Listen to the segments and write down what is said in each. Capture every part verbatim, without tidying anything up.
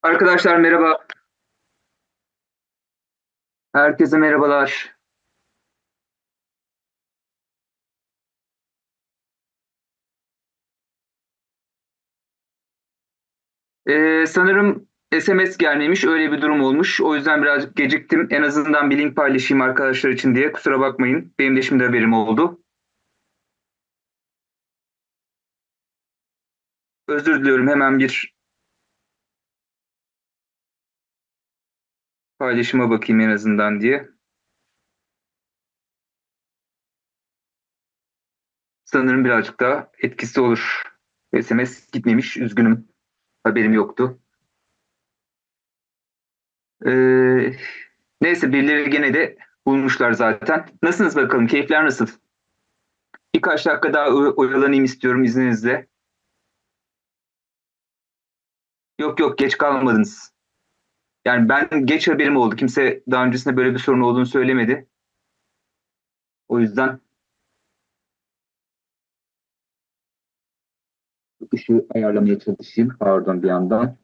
Arkadaşlar merhaba. Herkese merhabalar. Ee, sanırım S M S gelmemiş. Öyle bir durum olmuş. O yüzden birazcık geciktim. En azından bir link paylaşayım arkadaşlar için diye. Kusura bakmayın. Benim de şimdi haberim oldu. Özür diliyorum. Hemen bir paylaşıma bakayım en azından diye. Sanırım birazcık daha etkisi olur. S M S gitmemiş. Üzgünüm. Haberim yoktu. Ee, neyse birileri gene de bulmuşlar zaten. Nasılsınız bakalım? Keyifler nasıl? Birkaç dakika daha oyalanayım istiyorum izninizle. Yok yok geç kalmadınız. Yani ben geç haberim oldu. Kimse daha öncesinde böyle bir sorun olduğunu söylemedi. O yüzden ışığı ayarlamaya çalışayım. Pardon bir yandan.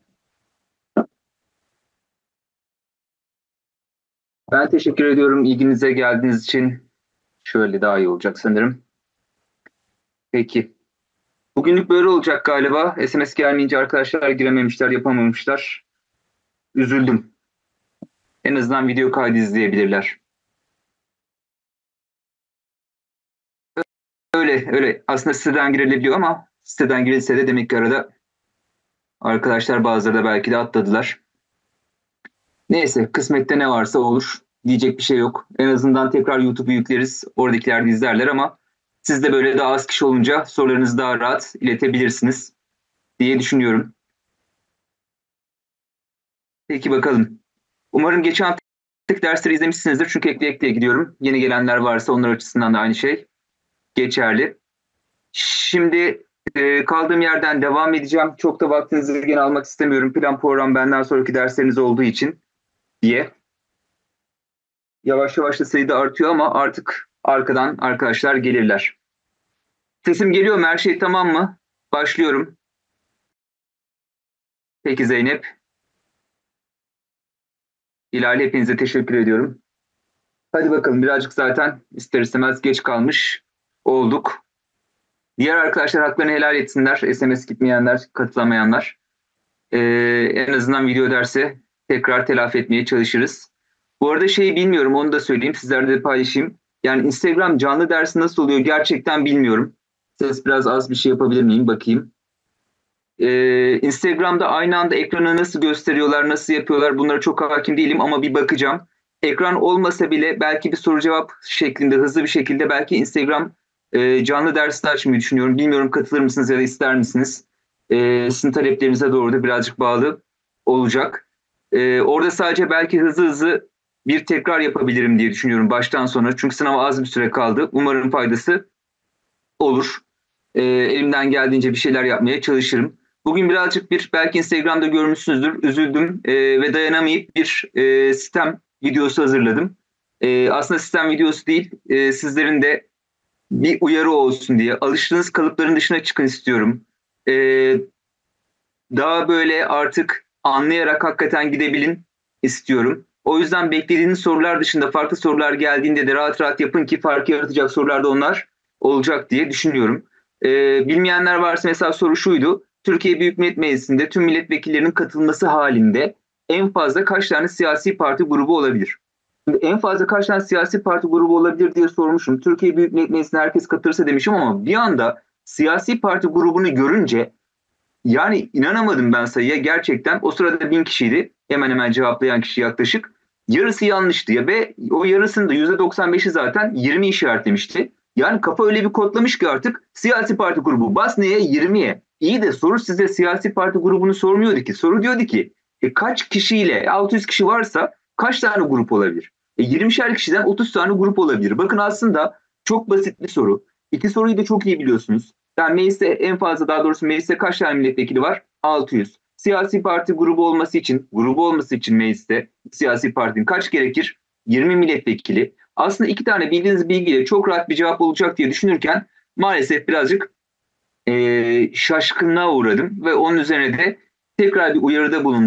Ben teşekkür ediyorum ilginize geldiğiniz için. Şöyle daha iyi olacak sanırım. Peki. Bugünlük böyle olacak galiba. S M S gelmeyince arkadaşlar girememişler, yapamamışlar. Üzüldüm. En azından video kaydı izleyebilirler. Öyle öyle. Aslında siteden girilebiliyor ama siteden girilse de demek ki arada arkadaşlar bazıları da belki de atladılar. Neyse kısmette ne varsa olur. Diyecek bir şey yok. En azından tekrar YouTube'u yükleriz. Oradakiler de izlerler ama siz de böyle daha az kişi olunca sorularınızı daha rahat iletebilirsiniz diye düşünüyorum. Peki bakalım. Umarım geçen haftaki dersleri izlemişsinizdir. Çünkü ekle ekleye gidiyorum. Yeni gelenler varsa onlar açısından da aynı şey geçerli. Şimdi e, kaldığım yerden devam edeceğim. Çok da vaktinizi gene almak istemiyorum. Plan program benden sonraki dersleriniz olduğu için diye. Yavaş yavaş da sayıda artıyor ama artık arkadan arkadaşlar gelirler. Sesim geliyor mu? Her şey tamam mı? Başlıyorum. Peki Zeynep. Hilal hepinize teşekkür ediyorum. Hadi bakalım birazcık zaten ister istemez geç kalmış olduk. Diğer arkadaşlar haklarını helal etsinler. S M S gitmeyenler, katılamayanlar. Ee, en azından video dersi tekrar telafi etmeye çalışırız. Bu arada şeyi bilmiyorum onu da söyleyeyim. Sizlerle de paylaşayım. Yani Instagram canlı dersi nasıl oluyor gerçekten bilmiyorum. Ses biraz az bir şey yapabilir miyim? Bakayım. Ee, Instagram'da aynı anda ekranı nasıl gösteriyorlar, nasıl yapıyorlar bunlara çok hakim değilim ama bir bakacağım. Ekran olmasa bile belki bir soru cevap şeklinde hızlı bir şekilde belki Instagram e, canlı dersi açmayı düşünüyorum. Bilmiyorum katılır mısınız ya da ister misiniz? E, sizin taleplerinize doğru da birazcık bağlı olacak. E, orada sadece belki hızlı hızlı bir tekrar yapabilirim diye düşünüyorum baştan sona. Çünkü sınava az bir süre kaldı. Umarım faydası olur. E, elimden geldiğince bir şeyler yapmaya çalışırım. Bugün birazcık bir belki Instagram'da görmüşsünüzdür. Üzüldüm e, ve dayanamayıp bir e, sistem videosu hazırladım. E, aslında sistem videosu değil, e, sizlerin de bir uyarı olsun diye. Alıştığınız kalıpların dışına çıkın istiyorum. E, daha böyle artık anlayarak hakikaten gidebilin istiyorum. O yüzden beklediğiniz sorular dışında farklı sorular geldiğinde de rahat rahat yapın ki fark yaratacak sorular da onlar olacak diye düşünüyorum. Ee, bilmeyenler varsa mesela soru şuydu. Türkiye Büyük Millet Meclisi'nde tüm milletvekillerinin katılması halinde en fazla kaç tane siyasi parti grubu olabilir? Şimdi en fazla kaç tane siyasi parti grubu olabilir diye sormuşum. Türkiye Büyük Millet Meclisi'ne herkes katılırsa demişim ama bir anda siyasi parti grubunu görünce yani inanamadım ben sayıya gerçekten. O sırada bin kişiydi. Hemen hemen cevaplayan kişi yaklaşık. Yarısı yanlıştı ya ve o yarısının da yüzde doksan beşi zaten yirmi işaretlemişti. Yani kafa öyle bir kodlamış ki artık siyasi parti grubu bas neye yirmiye. İyi de soru size siyasi parti grubunu sormuyordu ki. Soru diyordu ki e, kaç kişiyle altı yüz kişi varsa kaç tane grup olabilir? E, yirmişer kişiden otuz tane grup olabilir. Bakın aslında çok basit bir soru. İki soruyu da çok iyi biliyorsunuz. Yani mecliste en fazla daha doğrusu mecliste kaç tane milletvekili var? altı yüz. Siyasi parti grubu olması için, grubu olması için mecliste siyasi partinin kaç gerekir? yirmi milletvekili. Aslında iki tane bildiğiniz bilgiyle çok rahat bir cevap olacak diye düşünürken maalesef birazcık e, şaşkınlığa uğradım ve onun üzerine de tekrar bir uyarıda bulundum.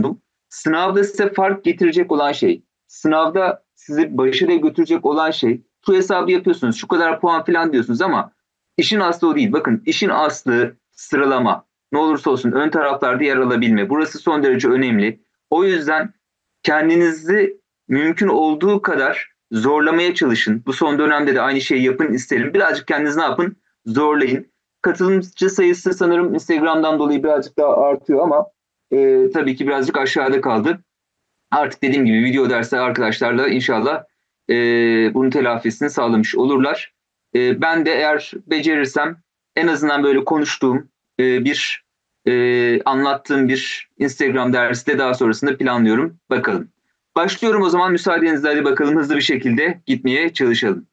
Sınavda size fark getirecek olan şey, sınavda sizi başarıya götürecek olan şey, şu hesabı yapıyorsunuz, şu kadar puan falan diyorsunuz ama işin aslı o değil. Bakın, işin aslı sıralama. Ne olursa olsun ön taraflarda yer alabilme. Burası son derece önemli. O yüzden kendinizi mümkün olduğu kadar zorlamaya çalışın. Bu son dönemde de aynı şeyi yapın isterim. Birazcık kendinizi ne yapın? Zorlayın. Katılımcı sayısı sanırım Instagram'dan dolayı birazcık daha artıyor ama e, tabii ki birazcık aşağıda kaldı. Artık dediğim gibi video dersi arkadaşlarla inşallah e, bunun telafisini sağlamış olurlar. E, ben de eğer becerirsem en azından böyle konuştuğum e, bir e, anlattığım bir Instagram dersi de daha sonrasında planlıyorum. Bakalım. Başlıyorum o zaman, müsaadenizle hadi bakalım hızlı bir şekilde gitmeye çalışalım.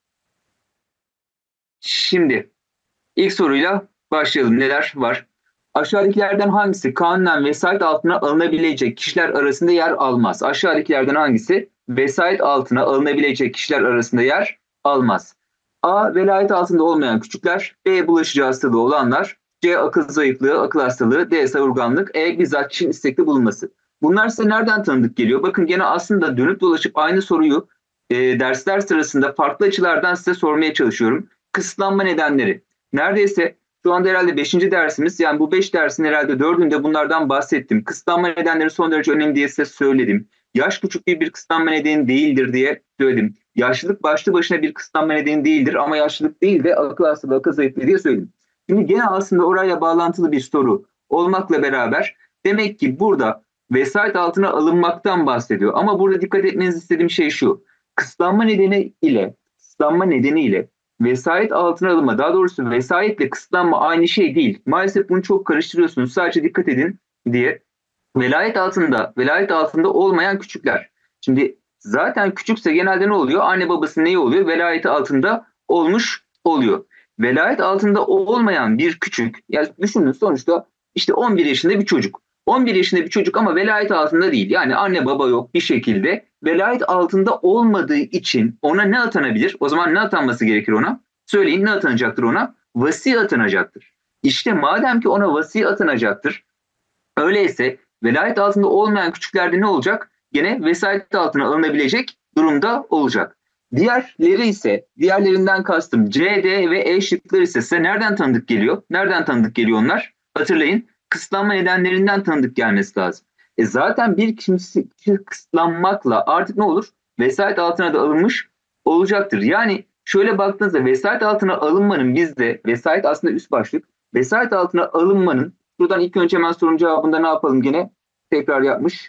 Şimdi ilk soruyla başlayalım. Neler var? Aşağıdakilerden hangisi kanunen vesayet altına alınabilecek kişiler arasında yer almaz? Aşağıdakilerden hangisi vesayet altına alınabilecek kişiler arasında yer almaz? A. Velayet altında olmayan küçükler. B. Bulaşıcı hastalığı olanlar. C. Akıl zayıflığı, akıl hastalığı. D. Savurganlık. E. Bizzat kişinin istekli bulunması. Bunlar size nereden tanıdık geliyor? Bakın, gene aslında dönüp dolaşıp aynı soruyu e, dersler sırasında farklı açılardan size sormaya çalışıyorum. Kısıtlanma nedenleri. Neredeyse şu anda herhalde beşinci dersimiz. Yani bu beş dersin herhalde dördünde bunlardan bahsettim. Kısıtlanma nedenleri son derece önemli diye size söyledim. Yaş küçüklüğü bir kısıtlanma nedeni değildir diye söyledim. Yaşlılık başlı başına bir kısıtlanma nedeni değildir ama yaşlılık değil de akıl hastalığı, akıl zayıflığı diye söyledim. Şimdi gene aslında orayla bağlantılı bir soru olmakla beraber demek ki burada vesayet altına alınmaktan bahsediyor. Ama burada dikkat etmenizi istediğim şey şu. Kısıtlanma nedeni ile kısıtlanma nedeniyle vesayet altına alınma, daha doğrusu vesayetle kısıtlanma aynı şey değil. Maalesef bunu çok karıştırıyorsunuz. Sadece dikkat edin diye. Velayet altında, velayet altında olmayan küçükler. Şimdi zaten küçükse genelde ne oluyor? Anne babası neyi oluyor? Velayeti altında olmuş oluyor. Velayet altında olmayan bir küçük, yani düşünün sonuçta işte on bir yaşında bir çocuk. on bir yaşında bir çocuk ama velayet altında değil. Yani anne baba yok bir şekilde. Velayet altında olmadığı için ona ne atanabilir? O zaman ne atanması gerekir ona? Söyleyin, ne atanacaktır ona? Vasi atanacaktır. İşte madem ki ona vasi atanacaktır, öyleyse velayet altında olmayan küçüklerde ne olacak? Gene vesayet altına alınabilecek durumda olacak. Diğerleri ise, diğerlerinden kastım C, D ve E şıkları ise size nereden tanıdık geliyor? Nereden tanıdık geliyor onlar? Hatırlayın, kısıtlanma nedenlerinden tanıdık gelmesi lazım. E zaten bir kişi kısıtlanmakla artık ne olur? Vesayet altına da alınmış olacaktır. Yani şöyle baktığınızda vesayet altına alınmanın, bizde vesayet aslında üst başlık, vesayet altına alınmanın, buradan ilk önce hemen sorunun cevabında ne yapalım, gene tekrar yapmış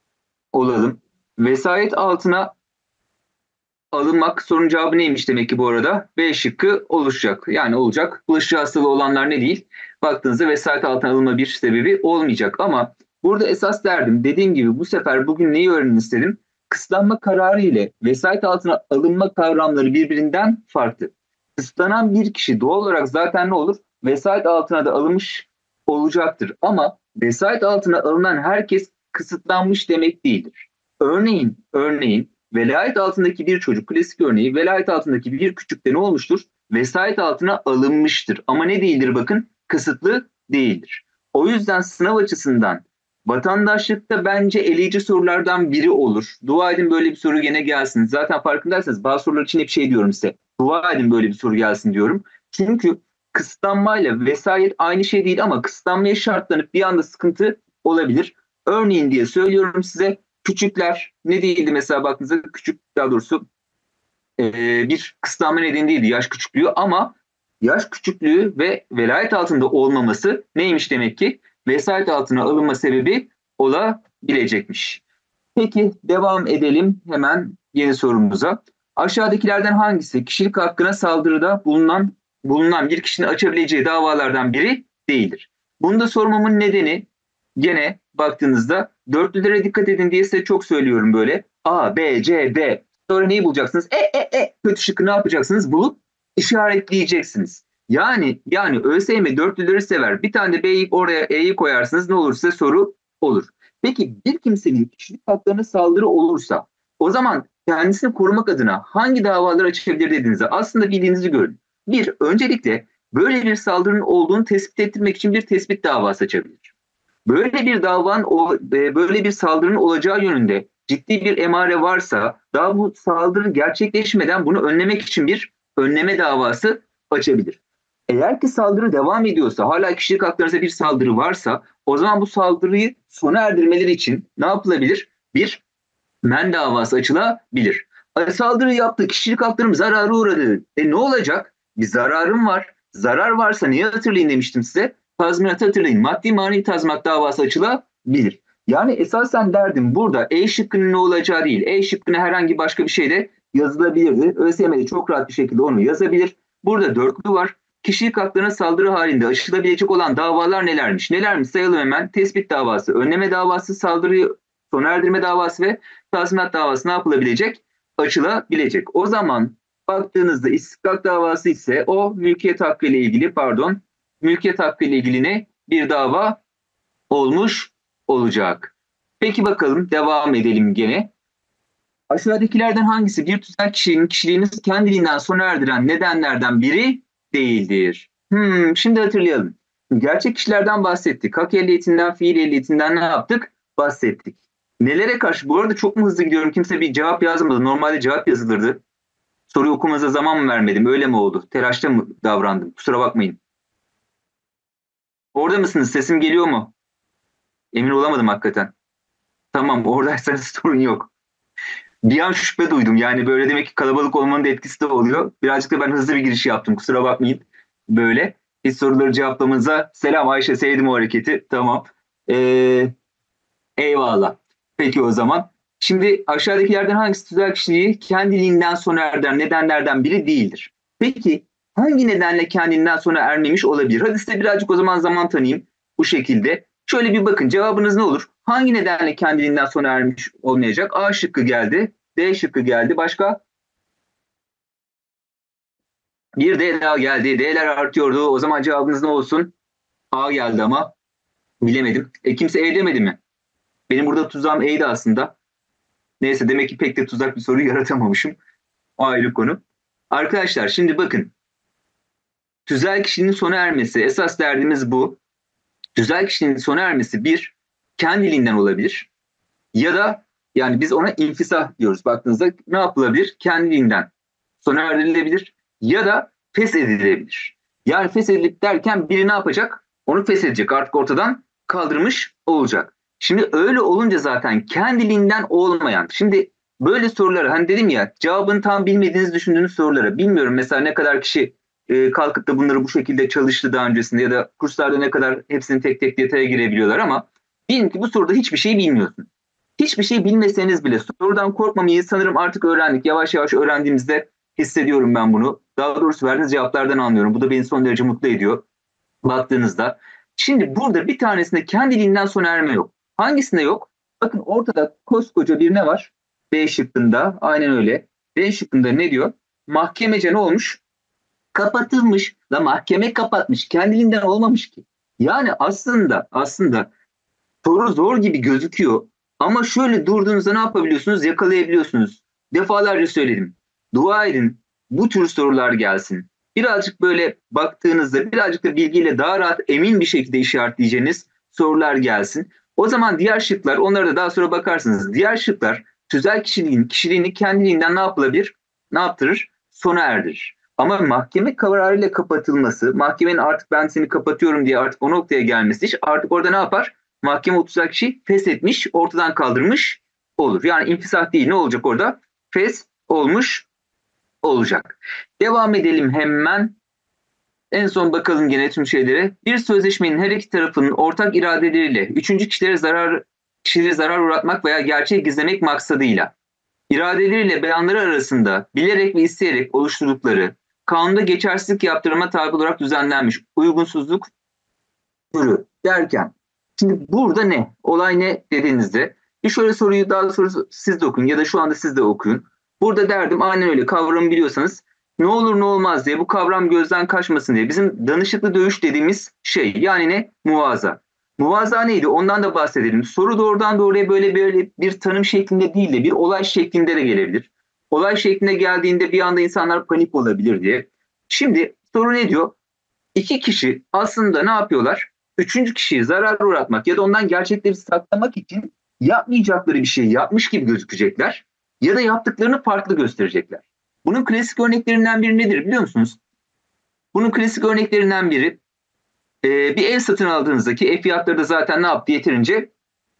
olalım. Vesayet altına alınmak, sorunun cevabı neymiş demek ki bu arada? B şıkkı oluşacak. Yani olacak. Bulaşıcı hastalığı olanlar ne değil? Baktığınızda vesayet altına alınma bir sebebi olmayacak. Ama burada esas derdim, dediğim gibi bu sefer bugün neyi öğrenin istedim? Kısıtlanma kararı ile vesayet altına alınma kavramları birbirinden farklı. Kısıtlanan bir kişi doğal olarak zaten ne olur? Vesayet altına da alınmış olacaktır. Ama vesayet altına alınan herkes kısıtlanmış demek değildir. Örneğin, örneğin velayet altındaki bir çocuk, klasik örneği, velayet altındaki bir küçükte ne olmuştur? Vesayet altına alınmıştır. Ama ne değildir bakın? Kısıtlı değildir. O yüzden sınav açısından vatandaşlıkta bence eleyici sorulardan biri olur. Dua edin böyle bir soru gene gelsin. Zaten farkındaysanız bazı sorular için hep şey diyorum size. Dua edin böyle bir soru gelsin diyorum. Çünkü kısıtlanmayla vesayet aynı şey değil ama kısıtlanmaya şartlanıp bir anda sıkıntı olabilir. Örneğin diye söylüyorum size, küçükler ne değildi mesela, baktığınızda küçük, daha doğrusu e, bir kısıtlanma nedeni değildi yaş küçüklüğü, ama yaş küçüklüğü ve velayet altında olmaması neymiş demek ki? Vesayet altına alınma sebebi olabilecekmiş. Peki devam edelim hemen yeni sorumuza. Aşağıdakilerden hangisi kişilik hakkına saldırıda bulunan bulunan bir kişinin açabileceği davalardan biri değildir? Bunu da sormamın nedeni, gene baktığınızda dörtlülere dikkat edin diye size çok söylüyorum böyle. A, B, C, D. Sonra neyi bulacaksınız? E, e, e. Kötü şıkkı ne yapacaksınız? Bulup işaretleyeceksiniz. Yani yani ÖSYM dörtlüleri sever. Bir tane de B'yi oraya, E'yi koyarsınız. Ne olur size soru olur. Peki bir kimsenin kişilik haklarına saldırı olursa o zaman kendisini korumak adına hangi davalar açabilir dediğinizde aslında bildiğinizi görün. Bir, öncelikle böyle bir saldırının olduğunu tespit ettirmek için bir tespit davası açabilir. Böyle bir davanın, böyle bir saldırının olacağı yönünde ciddi bir emare varsa daha bu saldırı gerçekleşmeden bunu önlemek için bir önleme davası açabilir. Eğer ki saldırı devam ediyorsa, hala kişilik haklarınıza bir saldırı varsa o zaman bu saldırıyı sona erdirmeleri için ne yapılabilir? Bir men davası açılabilir. Saldırı yaptı, kişilik haklarım zarara uğradı. E ne olacak? Bir zararım var. Zarar varsa niye hatırlayın demiştim size. Tazminatı hatırlayın. Maddi manevi tazminat davası açılabilir. Yani esasen derdim burada E şıkkının ne olacağı değil. E şıkkına herhangi başka bir şey de yazılabilirdi. ÖSYM'de çok rahat bir şekilde onu yazabilir. Burada dörtlü var. Kişilik haklarına saldırı halinde aşılabilecek olan davalar nelermiş? Nelermiş sayalım hemen. Tespit davası, önleme davası, saldırıyı sona erdirme davası ve tazminat davası ne yapılabilecek? Açılabilecek. O zaman baktığınızda istihkak davası ise o mülkiyet hakkı ile ilgili pardon mülkiyet hakkı ile ilgili ne? Bir dava olmuş olacak. Peki bakalım devam edelim gene. Aşağıdakilerden hangisi bir tüzel kişinin kişiliğini kendiliğinden sona erdiren nedenlerden biri değildir? Hmm, şimdi hatırlayalım. Gerçek kişilerden bahsettik. Hak ehliyetinden, fiil ehliyetinden ne yaptık? Bahsettik. Nelere karşı? Bu arada çok mu hızlı gidiyorum? Kimse bir cevap yazmadı. Normalde cevap yazılırdı. Soruyu okumanıza zaman mı vermedim? Öyle mi oldu? Telaşta mı davrandım? Kusura bakmayın. Orada mısınız? Sesim geliyor mu? Emin olamadım hakikaten. Tamam, oradaysanız sorun yok. Bir an şüphe duydum. Yani böyle demek ki kalabalık olmanın da etkisi de oluyor. Birazcık da ben hızlı bir giriş yaptım. Kusura bakmayın. Böyle. Hiç soruları cevaplamanıza selam Ayşe. Sevdim o hareketi. Tamam. Ee, eyvallah. Peki o zaman. Şimdi aşağıdakilerden hangisi tüzel kişiliği kendiliğinden sona eren nedenlerden biri değildir? Peki hangi nedenle kendinden sonra ermemiş olabilir? Hadi size birazcık o zaman zaman tanıyayım bu şekilde. Şöyle bir bakın, cevabınız ne olur? Hangi nedenle kendiliğinden sona ermiş olmayacak? A şıkkı geldi. D şıkkı geldi. Başka? Bir D daha geldi. D'ler artıyordu. O zaman cevabınız ne olsun? A geldi ama bilemedim. E kimse E demedi mi? Benim burada tuzağım E'ydi aslında. Neyse, demek ki pek de tuzak bir soru yaratamamışım. O ayrı konu. Arkadaşlar şimdi bakın. Tüzel kişinin sona ermesi. Esas derdimiz bu. Tüzel kişinin sona ermesi bir, kendiliğinden olabilir. Ya da yani biz ona infisah diyoruz. Baktığınızda ne yapılabilir? Kendiliğinden sona erdirilebilir ya da feshedilebilir. Yani feshedilip derken biri ne yapacak? Onu feshedecek. Artık ortadan kaldırmış olacak. Şimdi öyle olunca zaten kendiliğinden olmayan. Şimdi böyle sorulara, hani dedim ya, cevabını tam bilmediğiniz düşündüğünüz sorulara, bilmiyorum mesela ne kadar kişi e, kalkıp da bunları bu şekilde çalıştı daha öncesinde ya da kurslarda ne kadar hepsini tek tek detaya girebiliyorlar ama diyelim ki bu soruda hiçbir şey bilmiyorsun. Hiçbir şey bilmeseniz bile sorudan korkmamayı sanırım artık öğrendik. Yavaş yavaş öğrendiğimizde hissediyorum ben bunu. Daha doğrusu verdiğiniz cevaplardan anlıyorum. Bu da beni son derece mutlu ediyor baktığınızda. Şimdi burada bir tanesinde kendiliğinden sona erme yok. Hangisinde yok? Bakın ortada koskoca bir ne var? B şıkkında. Aynen öyle. B şıkkında ne diyor? Mahkemece ne olmuş? Kapatılmış. La mahkeme kapatmış. Kendiliğinden olmamış ki. Yani aslında aslında soru zor gibi gözüküyor. Ama şöyle durduğunuzda ne yapabiliyorsunuz? Yakalayabiliyorsunuz. Defalarca söyledim. Dua edin bu tür sorular gelsin. Birazcık böyle baktığınızda birazcık da bilgiyle daha rahat, emin bir şekilde işaretleyeceğiniz sorular gelsin. O zaman diğer şıklar, onlara da daha sonra bakarsınız. Diğer şıklar tüzel kişiliğin kişiliğini kendiliğinden ne yapılabilir? Ne yaptırır? Sona erdirir. Ama mahkeme kararıyla kapatılması, mahkemenin artık ben seni kapatıyorum diye artık o noktaya gelmesi, iş artık orada ne yapar? Mahkeme otuz kişi feshetmiş, ortadan kaldırmış olur. Yani infisah değil, ne olacak orada? Fes olmuş olacak. Devam edelim hemen. En son bakalım gene tüm şeylere. Bir sözleşmenin her iki tarafının ortak iradeleriyle üçüncü kişilere zarar kişilere zarar uğratmak veya gerçeği gizlemek maksadıyla iradeleriyle beyanları arasında bilerek ve isteyerek oluşturdukları kanunda geçersizlik yaptırıma tabi olarak düzenlenmiş uygunsuzluk türü derken, şimdi burada ne? Olay ne dediğinizde bir şöyle soruyu daha sonra siz de okuyun ya da şu anda siz de okuyun. Burada derdim aynen öyle, kavramı biliyorsanız ne olur ne olmaz diye, bu kavram gözden kaçmasın diye bizim danışıklı dövüş dediğimiz şey, yani ne? Muvaza. Muvaza neydi? Ondan da bahsedelim. Soru doğrudan doğruya böyle böyle bir tanım şeklinde değil de bir olay şeklinde de gelebilir. Olay şeklinde geldiğinde bir anda insanlar panik olabilir diye. Şimdi soru ne diyor? İki kişi aslında ne yapıyorlar? üçüncü kişiyi zarar uğratmak ya da ondan gerçekleri saklamak için yapmayacakları bir şey yapmış gibi gözükecekler ya da yaptıklarını farklı gösterecekler. Bunun klasik örneklerinden biri nedir biliyor musunuz? Bunun klasik örneklerinden biri e, bir ev satın aldığınızdaki ev fiyatları da zaten ne yaptı yeterince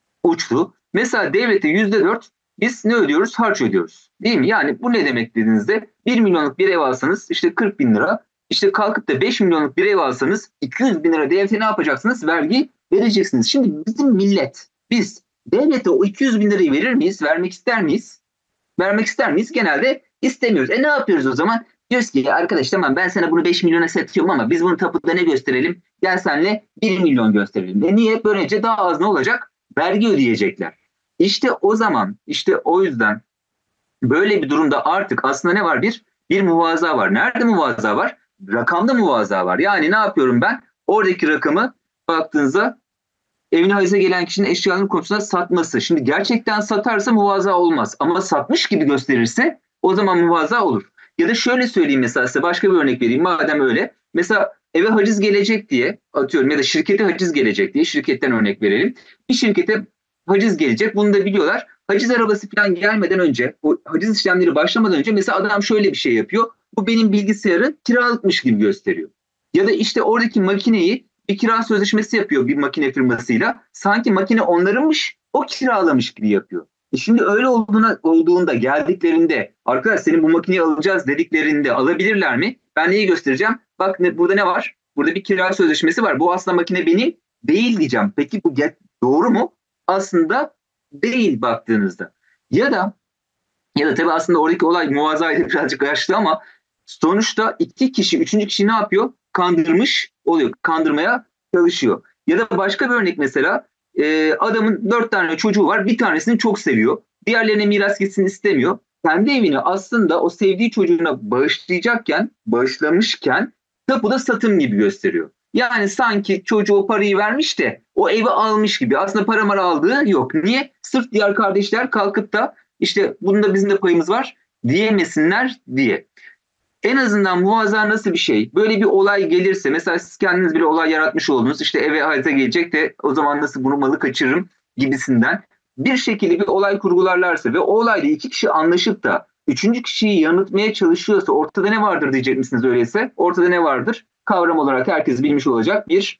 uçtu. Mesela devlete yüzde dört biz ne ödüyoruz? Harç ödüyoruz. Değil mi? Yani bu ne demek dediğinizde bir milyonluk bir ev alsanız işte kırk bin lira. İşte kalkıp da beş milyonluk bir ev alsanız iki yüz bin lira devlete ne yapacaksınız? Vergi vereceksiniz. Şimdi bizim millet biz devlete o iki yüz bin lirayı verir miyiz? Vermek ister miyiz? Vermek ister miyiz? Genelde istemiyoruz. E ne yapıyoruz o zaman? Diyoruz ki arkadaş tamam ben sana bunu beş milyona satıyorum ama biz bunu tapuda ne gösterelim? Gel senle bir milyon gösterelim. E niye? Böylece daha az ne olacak? Vergi ödeyecekler. İşte o zaman, işte o yüzden böyle bir durumda artık aslında ne var? Bir bir muvaza var. Nerede muvaza var? Rakamda muvaza var. Yani ne yapıyorum ben? Oradaki rakamı baktığınızda evine hacize gelen kişinin eşyalarının konusunda satması. Şimdi gerçekten satarsa muvaza olmaz. Ama satmış gibi gösterirse o zaman muvaza olur. Ya da şöyle söyleyeyim mesela size başka bir örnek vereyim. Madem öyle. Mesela eve haciz gelecek diye atıyorum ya da şirkete haciz gelecek diye şirketten örnek verelim. Bir şirkete haciz gelecek. Bunu da biliyorlar. Haciz arabası falan gelmeden önce, o haciz işlemleri başlamadan önce mesela adam şöyle bir şey yapıyor. Bu benim bilgisayarı kiralıkmış gibi gösteriyor. Ya da işte oradaki makineyi bir kira sözleşmesi yapıyor bir makine firmasıyla. Sanki makine onlarınmış, o kiralamış gibi yapıyor. E şimdi öyle olduğuna, olduğunda geldiklerinde arkadaş senin bu makineyi alacağız dediklerinde alabilirler mi? Ben neyi göstereceğim? Bak ne, burada ne var? Burada bir kira sözleşmesi var. Bu aslında makine benim değil diyeceğim. Peki bu doğru mu? Aslında değil baktığınızda. Ya da ya da tabii aslında oradaki olay muvazzaydı birazcık açtı ama sonuçta iki kişi, üçüncü kişi ne yapıyor? Kandırmış oluyor. Kandırmaya çalışıyor. Ya da başka bir örnek mesela e, adamın dört tane çocuğu var. Bir tanesini çok seviyor. Diğerlerine miras gitsin istemiyor. Kendi evini aslında o sevdiği çocuğuna bağışlayacakken, bağışlamışken tapuda satım gibi gösteriyor. Yani sanki çocuğu o parayı vermiş de o evi almış gibi. Aslında para mara aldığı yok. Niye? Sırf diğer kardeşler kalkıp da işte bunda bizim de payımız var diyemesinler diye. En azından muvaza nasıl bir şey? Böyle bir olay gelirse mesela siz kendiniz bir olay yaratmış oldunuz. İşte eve hacize gelecek de o zaman nasıl bunu malı kaçırırım gibisinden. Bir şekilde bir olay kurgularlarsa ve o olayda iki kişi anlaşıp da üçüncü kişiyi yanıltmaya çalışıyorsa ortada ne vardır diyecek misiniz öyleyse? Ortada ne vardır? Kavram olarak herkes bilmiş olacak bir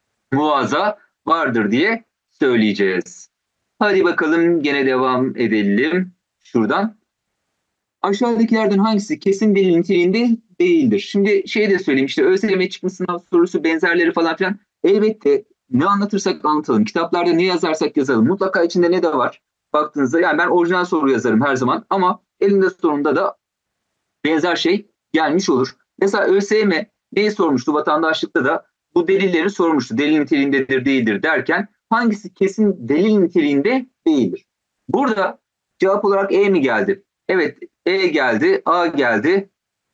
muvaza vardır diye söyleyeceğiz. Hadi bakalım gene devam edelim şuradan. Aşağıdakilerden hangisi kesin delil niteliğinde değildir? Şimdi şey de söyleyeyim işte ÖSYM çıkmış sınav sorusu benzerleri falan filan elbette ne anlatırsak anlatalım. Kitaplarda ne yazarsak yazalım. Mutlaka içinde ne de var baktığınızda yani ben orijinal soru yazarım her zaman ama elinde sorunda da benzer şey gelmiş olur. Mesela ÖSYM neyi sormuştu vatandaşlıkta da bu delilleri sormuştu. Delil niteliğindedir değildir derken hangisi kesin delil niteliğinde değildir? Burada cevap olarak E mi geldi? Evet E geldi, A geldi,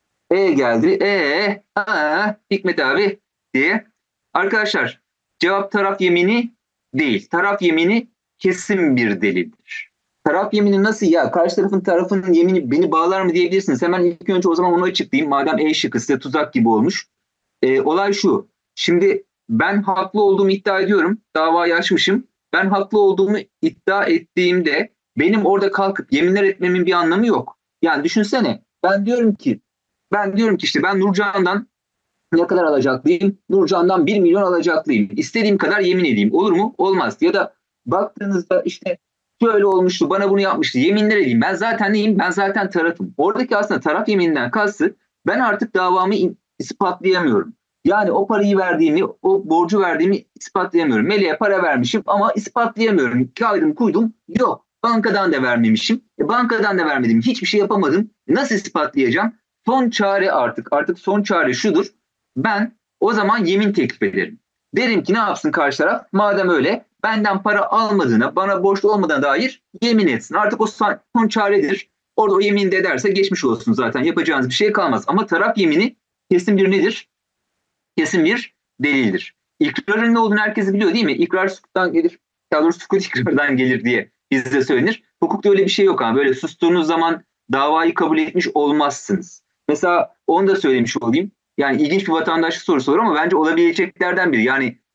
E geldi, E, A, Hikmet abi diye. Arkadaşlar cevap taraf yemini değil. Taraf yemini kesin bir delildir. Taraf yemini nasıl ya? Karşı tarafın tarafının yemini beni bağlar mı diyebilirsiniz. Hemen ilk önce o zaman onu açıklayayım. Madem E şıkkı size tuzak gibi olmuş. E, olay şu. Şimdi ben haklı olduğumu iddia ediyorum. Davayı açmışım. Ben haklı olduğumu iddia ettiğimde benim orada kalkıp yeminler etmemin bir anlamı yok. Yani düşünsene ben diyorum ki ben diyorum ki işte ben Nurcan'dan ne kadar alacaklıyım? Nurcan'dan bir milyon alacaklıyım. İstediğim kadar yemin edeyim. Olur mu? Olmaz. Ya da baktığınızda işte şöyle olmuştu, bana bunu yapmıştı. Yeminler edeyim. Ben zaten neyim? Ben zaten tarafım. Oradaki aslında taraf yemininden kastı ben artık davamı ispatlayamıyorum. Yani o parayı verdiğimi, o borcu verdiğimi ispatlayamıyorum. Meleğe para vermişim ama ispatlayamıyorum. Kaydım kuydum yok. Bankadan da vermemişim. E, bankadan da vermedim. Hiçbir şey yapamadım. Nasıl ispatlayacağım? Son çare artık. Artık son çare şudur. Ben o zaman yemin teklif ederim. Derim ki ne yapsın karşı taraf? Madem öyle benden para almadığına, bana borçlu olmadığına dair yemin etsin. Artık o son çaredir. Orada o yemin de ederse geçmiş olsun zaten. Yapacağınız bir şey kalmaz. Ama taraf yemini kesin bir nedir? Kesin bir delildir. İkrarın ne olduğunu herkes biliyor değil mi? İkrar sukuttan gelir. Ya doğrusu sukut ikrardan gelir diye bizde söylenir. Hukukta öyle bir şey yok ama böyle sustuğunuz zaman davayı kabul etmiş olmazsınız. Mesela onu da söylemiş olayım. Yani ilginç bir vatandaşlık sorusu var ama bence olabileceklerden biri. Yani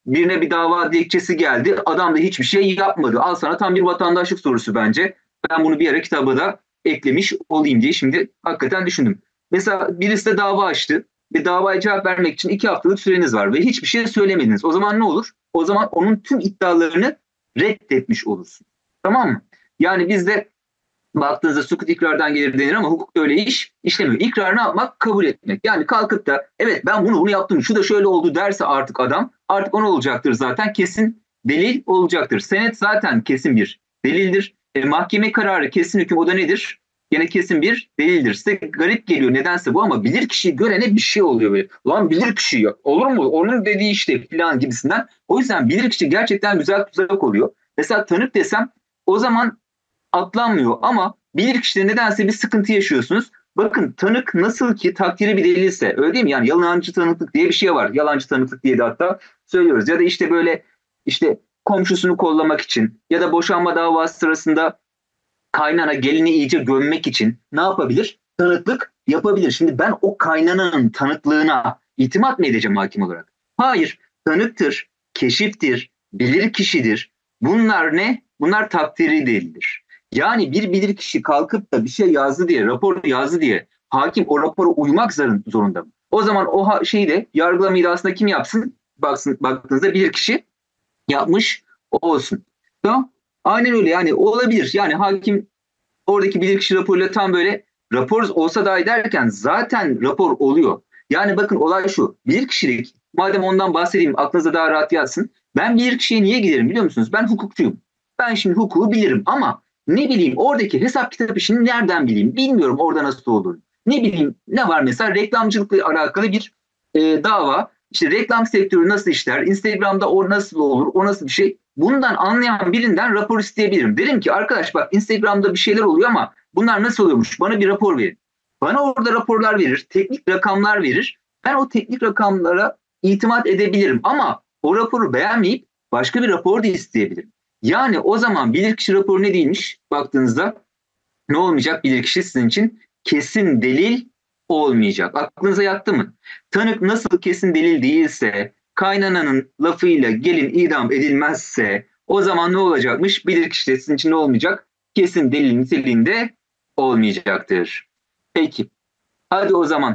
birine bir dava dilekçesi geldi. Adam da hiçbir şey yapmadı. Al sana tam bir vatandaşlık sorusu bence. Ben bunu bir ara kitaba da eklemiş olayım diye şimdi hakikaten düşündüm. Mesela birisi de dava açtı ve davaya cevap vermek için iki haftalık süreniz var ve hiçbir şey söylemediniz. O zaman ne olur? O zaman onun tüm iddialarını reddetmiş olursun. Tamam mı? Yani bizde baktığınızda sukut ikrardan gelir denir ama hukukta öyle iş işlemiyor. İkrar ne yapmak? Kabul etmek. Yani kalkıp da evet ben bunu bunu yaptım, şu da şöyle oldu derse artık adam, artık onu olacaktır zaten, kesin delil olacaktır. Senet zaten kesin bir delildir. E, mahkeme kararı kesin hüküm, o da nedir? Yine kesin bir delildir. Size garip geliyor nedense bu ama bilirkişi görene bir şey oluyor böyle. Lan bilirkişi olur mu? Onun dediği işte falan gibisinden. O yüzden bilirkişi gerçekten güzel tuzak oluyor. Mesela tanık desem o zaman atlanmıyor ama bilirkişide nedense bir sıkıntı yaşıyorsunuz. Bakın tanık nasıl ki takdiri bir delilse, öyle değil mi? Yani yalancı tanıklık diye bir şey var. Yalancı tanıklık diye de hatta söylüyoruz. Ya da işte böyle işte komşusunu kollamak için ya da boşanma davası sırasında kaynana gelini iyice gömmek için ne yapabilir? Tanıklık yapabilir. Şimdi ben o kaynananın tanıklığına itimat mı edeceğim hakim olarak? Hayır. Tanıktır, keşiftir, bilir kişidir. Bunlar ne? Bunlar takdiri delildir. Yani bir bilirkişi kalkıp da bir şey yazdı diye, rapor yazdı diye hakim o rapora uymak zorunda mı? O zaman o şeyi de yargılama iddiasında kim yapsın? Baksın, baktığınızda bilirkişi yapmış olsun. Tamam. Aynen öyle, yani olabilir. Yani hakim oradaki bilirkişi raporuyla tam böyle rapor olsa dahi derken zaten rapor oluyor. Yani bakın olay şu. Bilirkişilik, madem ondan bahsedeyim aklınıza daha rahat yatsın. Ben bilirkişiye niye giderim biliyor musunuz? Ben hukukçuyum. Ben şimdi hukuku bilirim ama ne bileyim oradaki hesap kitap işini nereden bileyim? Bilmiyorum orada nasıl olduğunu. Ne bileyim ne var mesela reklamcılıkla alakalı bir e, dava. İşte reklam sektörü nasıl işler? Instagram'da o nasıl olur? O nasıl bir şey? Bundan anlayan birinden rapor isteyebilirim. Derim ki arkadaş bak Instagram'da bir şeyler oluyor ama bunlar nasıl oluyormuş? Bana bir rapor verin. Bana orada raporlar verir, teknik rakamlar verir. Ben o teknik rakamlara itimat edebilirim ama o raporu beğenmeyip başka bir rapor da isteyebilirim. Yani o zaman bilirkişi raporu ne değilmiş? Baktığınızda ne olmayacak? Bilirkişi sizin için kesin delil olmayacak. Aklınıza yattı mı? Tanık nasıl kesin delil değilse, kaynananın lafıyla gelin idam edilmezse o zaman ne olacakmış? Bilirkişi sizin için ne olmayacak? Kesin delil niteliğinde olmayacaktır. Peki. Hadi o zaman.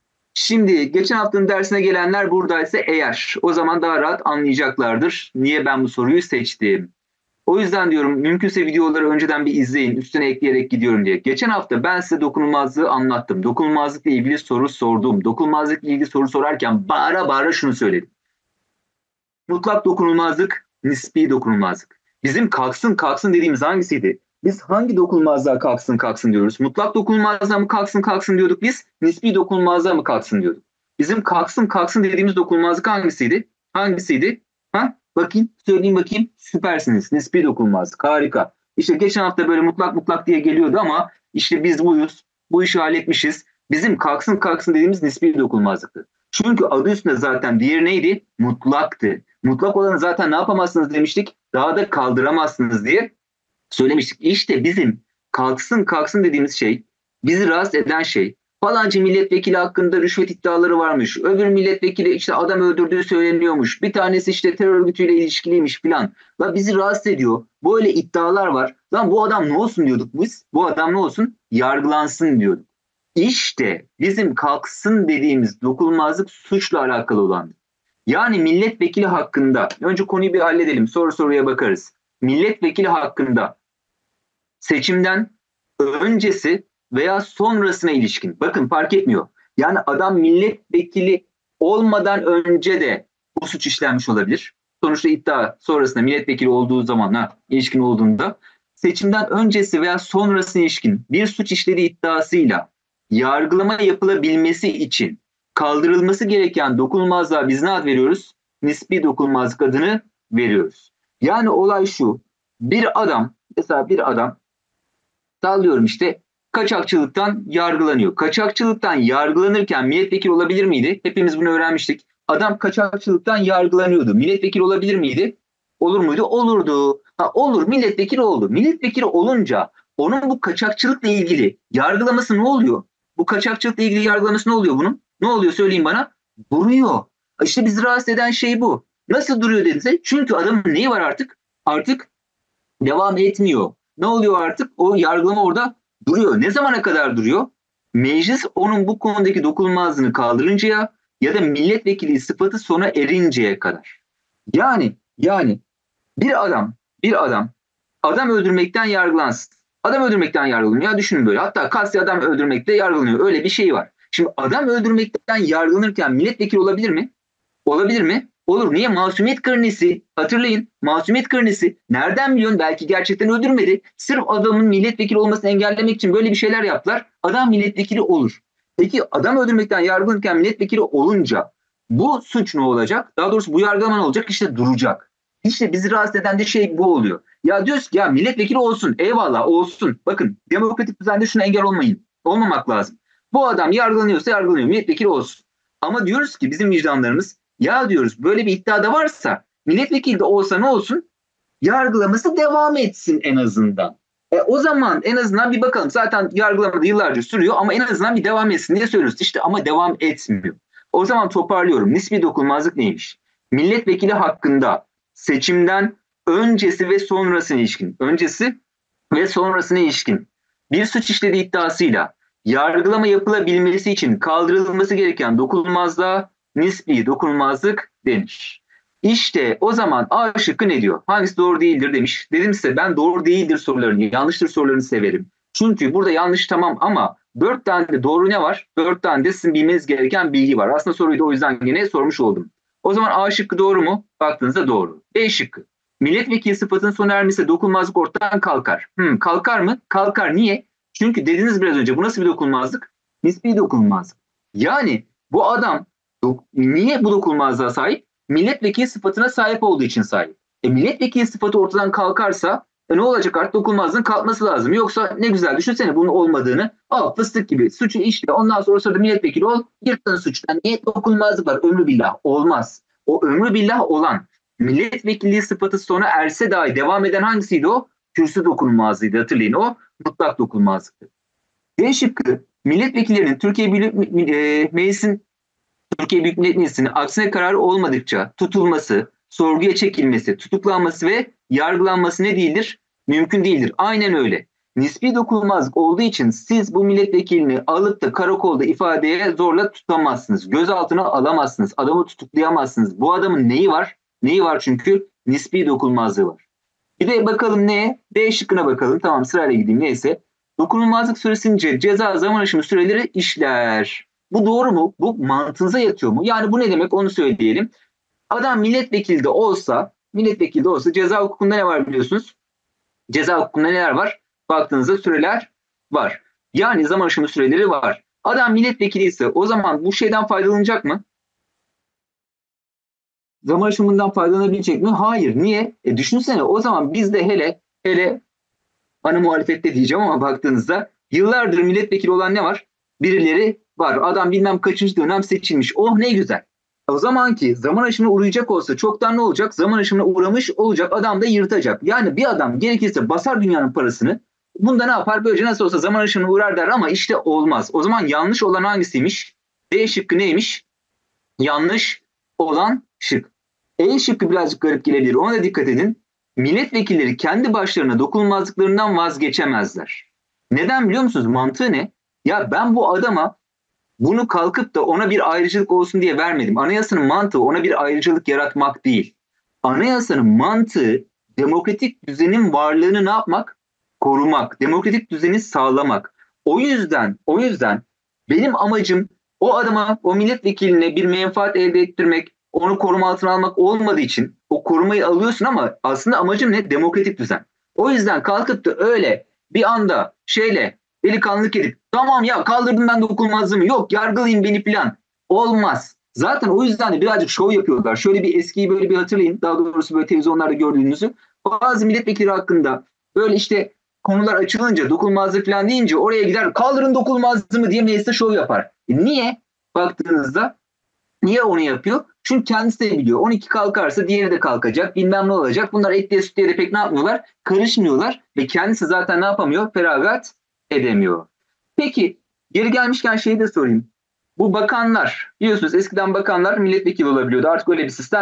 Şimdi geçen haftanın dersine gelenler buradaysa eğer, o zaman daha rahat anlayacaklardır. Niye ben bu soruyu seçtim? O yüzden diyorum mümkünse videoları önceden bir izleyin, üstüne ekleyerek gidiyorum diye. Geçen hafta ben size dokunulmazlığı anlattım. Dokunulmazlıkla ilgili soru sordum. Dokunulmazlıkla ilgili soru sorarken bağıra bağıra şunu söyledim. Mutlak dokunulmazlık, nispi dokunulmazlık. Bizim kalksın kalksın dediğimiz hangisiydi? Biz hangi dokunulmazlığa kalksın kalksın diyoruz? Mutlak dokunulmazlığa mı kalksın kalksın diyorduk biz? Nispi dokunulmazlığa mı kalksın diyorduk? Bizim kalksın kalksın dediğimiz dokunulmazlık hangisiydi? Hangisiydi? Ha? Bakayım, söyleyeyim bakayım. Süpersiniz. Nispi dokunulmazlık. Harika. İşte geçen hafta böyle mutlak mutlak diye geliyordu ama işte biz buyuz. Bu işi halletmişiz. Bizim kalksın kalksın dediğimiz nispi dokunulmazlıktı. Çünkü adı üstünde zaten diğeri neydi? Mutlaktı. Mutlak olanı zaten ne yapamazsınız demiştik? Daha da kaldıramazsınız diye söylemiştik. İşte bizim kalksın kalksın dediğimiz şey, bizi rahatsız eden şey, falanca milletvekili hakkında rüşvet iddiaları varmış. Öbür milletvekili işte adam öldürdüğü söyleniyormuş. Bir tanesi işte terör örgütüyle ilişkiliymiş filan. La bizi rahatsız ediyor. Böyle iddialar var. Lan bu adam ne olsun diyorduk biz? Bu adam ne olsun? Yargılansın diyorduk. İşte bizim kalksın dediğimiz dokunulmazlık suçla alakalı olandır. Yani milletvekili hakkında, önce konuyu bir halledelim, soru soruya bakarız. Milletvekili hakkında seçimden öncesi veya sonrasına ilişkin, bakın fark etmiyor. Yani adam milletvekili olmadan önce de bu suç işlenmiş olabilir. Sonuçta iddia sonrasında milletvekili olduğu zamana ilişkin olduğunda seçimden öncesi veya sonrasına ilişkin bir suç işlediği iddiasıyla yargılama yapılabilmesi için kaldırılması gereken dokunulmazlığa biz ne ad veriyoruz? Nispi dokunulmazlık adını veriyoruz. Yani olay şu. Bir adam, mesela bir adam sallıyorum işte kaçakçılıktan yargılanıyor. Kaçakçılıktan yargılanırken milletvekili olabilir miydi? Hepimiz bunu öğrenmiştik. Adam kaçakçılıktan yargılanıyordu. Milletvekili olabilir miydi? Olur muydu? Olurdu. Ha, olur, milletvekili oldu. Milletvekili olunca onun bu kaçakçılıkla ilgili yargılaması ne oluyor? Bu kaçakçılıkla ilgili yargılaması ne oluyor bunun? Ne oluyor söyleyin bana? Duruyor. İşte bizi rahatsız eden şey bu. Nasıl duruyor dediğinizde, çünkü adamın neyi var artık? Artık devam etmiyor. Ne oluyor artık? O yargılama orada duruyor. Ne zamana kadar duruyor? Meclis onun bu konudaki dokunulmazlığını kaldırıncaya ya da milletvekili sıfatı sona erinceye kadar. Yani yani bir adam bir adam adam öldürmekten yargılansın. Adam öldürmekten yargılanıyor. Ya düşünün böyle. Hatta kasti adam öldürmekte yargılanıyor. Öyle bir şey var. Şimdi adam öldürmekten yargılanırken milletvekili olabilir mi? Olabilir mi? Olur. Niye? Masumiyet karinesi. Hatırlayın. Masumiyet karinesi. Nereden biliyorsun? Belki gerçekten öldürmedi. Sırf adamın milletvekili olmasını engellemek için böyle bir şeyler yaptılar. Adam milletvekili olur. Peki adam öldürmekten yargılanırken milletvekili olunca bu suç ne olacak? Daha doğrusu bu yargılama ne olacak? İşte duracak. İşte bizi rahatsız eden de şey bu oluyor. Ya diyoruz ki ya milletvekili olsun. Eyvallah olsun. Bakın demokratik düzende şuna engel olmayın. Olmamak lazım. Bu adam yargılanıyorsa yargılanıyor. Milletvekili olsun. Ama diyoruz ki bizim vicdanlarımız, ya diyoruz böyle bir iddiada varsa milletvekili de olsa ne olsun? Yargılaması devam etsin en azından. E, o zaman en azından bir bakalım. Zaten yargılamada yıllarca sürüyor ama en azından bir devam etsin diye söylüyoruz. İşte ama devam etmiyor. O zaman toparlıyorum. Nispi dokunulmazlık neymiş? Milletvekili hakkında seçimden öncesi ve sonrasına ilişkin, öncesi ve sonrasına ilişkin bir suç işlediği iddiasıyla yargılama yapılabilmesi için kaldırılması gereken dokunulmazlığa nispi dokunulmazlık denir. İşte o zaman A şıkkı ne diyor? Hangisi doğru değildir demiş. Dedim size ben doğru değildir sorularını, yanlıştır sorularını severim. Çünkü burada yanlış tamam ama dört tane de doğru ne var? Dört tane de sizin bilmeniz gereken bilgi var. Aslında soruyu da o yüzden yine sormuş oldum. O zaman A şıkkı doğru mu? Baktığınızda doğru. B şıkkı. Milletvekili sıfatının sona ermesi dokunulmazlık ortadan kalkar. Hmm, kalkar mı? Kalkar. Niye? Çünkü dediniz biraz önce bu nasıl bir dokunulmazlık? Nispi dokunulmazlık. Yani bu adam niye bu dokunulmazlığa sahip? Milletvekili sıfatına sahip olduğu için sahip. E milletvekili sıfatı ortadan kalkarsa e ne olacak artık? Dokunulmazlığın kalkması lazım. Yoksa ne güzel düşünsene bunun olmadığını. Al fıstık gibi suçu işle ondan sonra sonra milletvekili ol. Yırttın suçtan. Niye dokunulmazlık var? Ömrü billah. Olmaz. O ömrü billah olan milletvekilliği sıfatı sona erse dahi devam eden hangisiydi o? Kürsü dokunulmazlığıydı. Hatırlayın o mutlak dokunulmazlıktı. D şıkkı milletvekillerinin Türkiye Büyük e, Meclis'in Türkiye Büyük Millet Meclisi'nin aksine kararı olmadıkça tutulması, sorguya çekilmesi, tutuklanması ve yargılanması ne değildir? Mümkün değildir. Aynen öyle. Nispi dokunulmazlık olduğu için siz bu milletvekilini alıp da karakolda ifadeye zorla tutamazsınız. Gözaltına alamazsınız. Adamı tutuklayamazsınız. Bu adamın neyi var? Neyi var çünkü? Nispi dokunulmazlığı var. Bir de bakalım neye? D şıkkına bakalım. Tamam sırayla gideyim neyse. Dokunulmazlık süresince ceza zaman aşımı süreleri işler. Bu doğru mu? Bu mantığınıza yatıyor mu? Yani bu ne demek onu söyleyelim. Adam milletvekili de olsa, milletvekili de olsa ceza hukukunda ne var biliyorsunuz? Ceza hukukunda neler var? Baktığınızda süreler var. Yani zaman aşımı süreleri var. Adam milletvekili ise o zaman bu şeyden faydalanacak mı? Zaman aşımından faydalanabilecek mi? Hayır. Niye? E düşünsene o zaman biz de hele hele ana muhalefette diyeceğim ama baktığınızda yıllardır milletvekili olan ne var? Birileri var. Adam bilmem kaçıncı dönem seçilmiş. Oh ne güzel. O zaman ki zaman aşımına uğrayacak olsa çoktan ne olacak? Zaman aşımına uğramış olacak. Adam da yırtacak. Yani bir adam gerekirse basar dünyanın parasını. Bunda ne yapar? Böylece nasıl olsa zaman aşımına uğrar der ama işte olmaz. O zaman yanlış olan hangisiymiş? D şıkkı neymiş? Yanlış olan şık. E şıkkı birazcık garip gelebilir. Ona da dikkat edin. Milletvekilleri kendi başlarına dokunulmazlıklarından vazgeçemezler. Neden biliyor musunuz? Mantığı ne? Ya ben bu adama bunu kalkıp da ona bir ayrıcalık olsun diye vermedim. Anayasanın mantığı ona bir ayrıcalık yaratmak değil. Anayasanın mantığı demokratik düzenin varlığını ne yapmak? Korumak. Demokratik düzeni sağlamak. O yüzden, o yüzden benim amacım o adama, o milletvekiline bir menfaat elde ettirmek, onu koruma altına almak olmadığı için o korumayı alıyorsun ama aslında amacım ne? Demokratik düzen. O yüzden kalkıp da öyle bir anda şeyle delikanlılık edip tamam ya kaldırdım ben dokunulmazlığımı yok yargılayın beni falan olmaz. Zaten o yüzden de birazcık şov yapıyorlar. Şöyle bir eskiyi böyle bir hatırlayın. Daha doğrusu böyle televizyonlarda gördüğünüzü. Bazı milletvekili hakkında böyle işte konular açılınca dokunulmazlık falan deyince oraya gider kaldırın dokunulmazlığımı diye mecliste şov yapar. E niye? Baktığınızda niye onu yapıyor? Çünkü kendisi de biliyor. on iki kalkarsa diğeri de kalkacak. Bilmem ne olacak. Bunlar etliye sütlüye de pek ne yapmıyorlar? Karışmıyorlar. Ve kendisi zaten ne yapamıyor? Feragat edemiyor. Peki geri gelmişken şeyi de sorayım. Bu bakanlar biliyorsunuz eskiden bakanlar milletvekili olabiliyordu. Artık öyle bir sistem yok.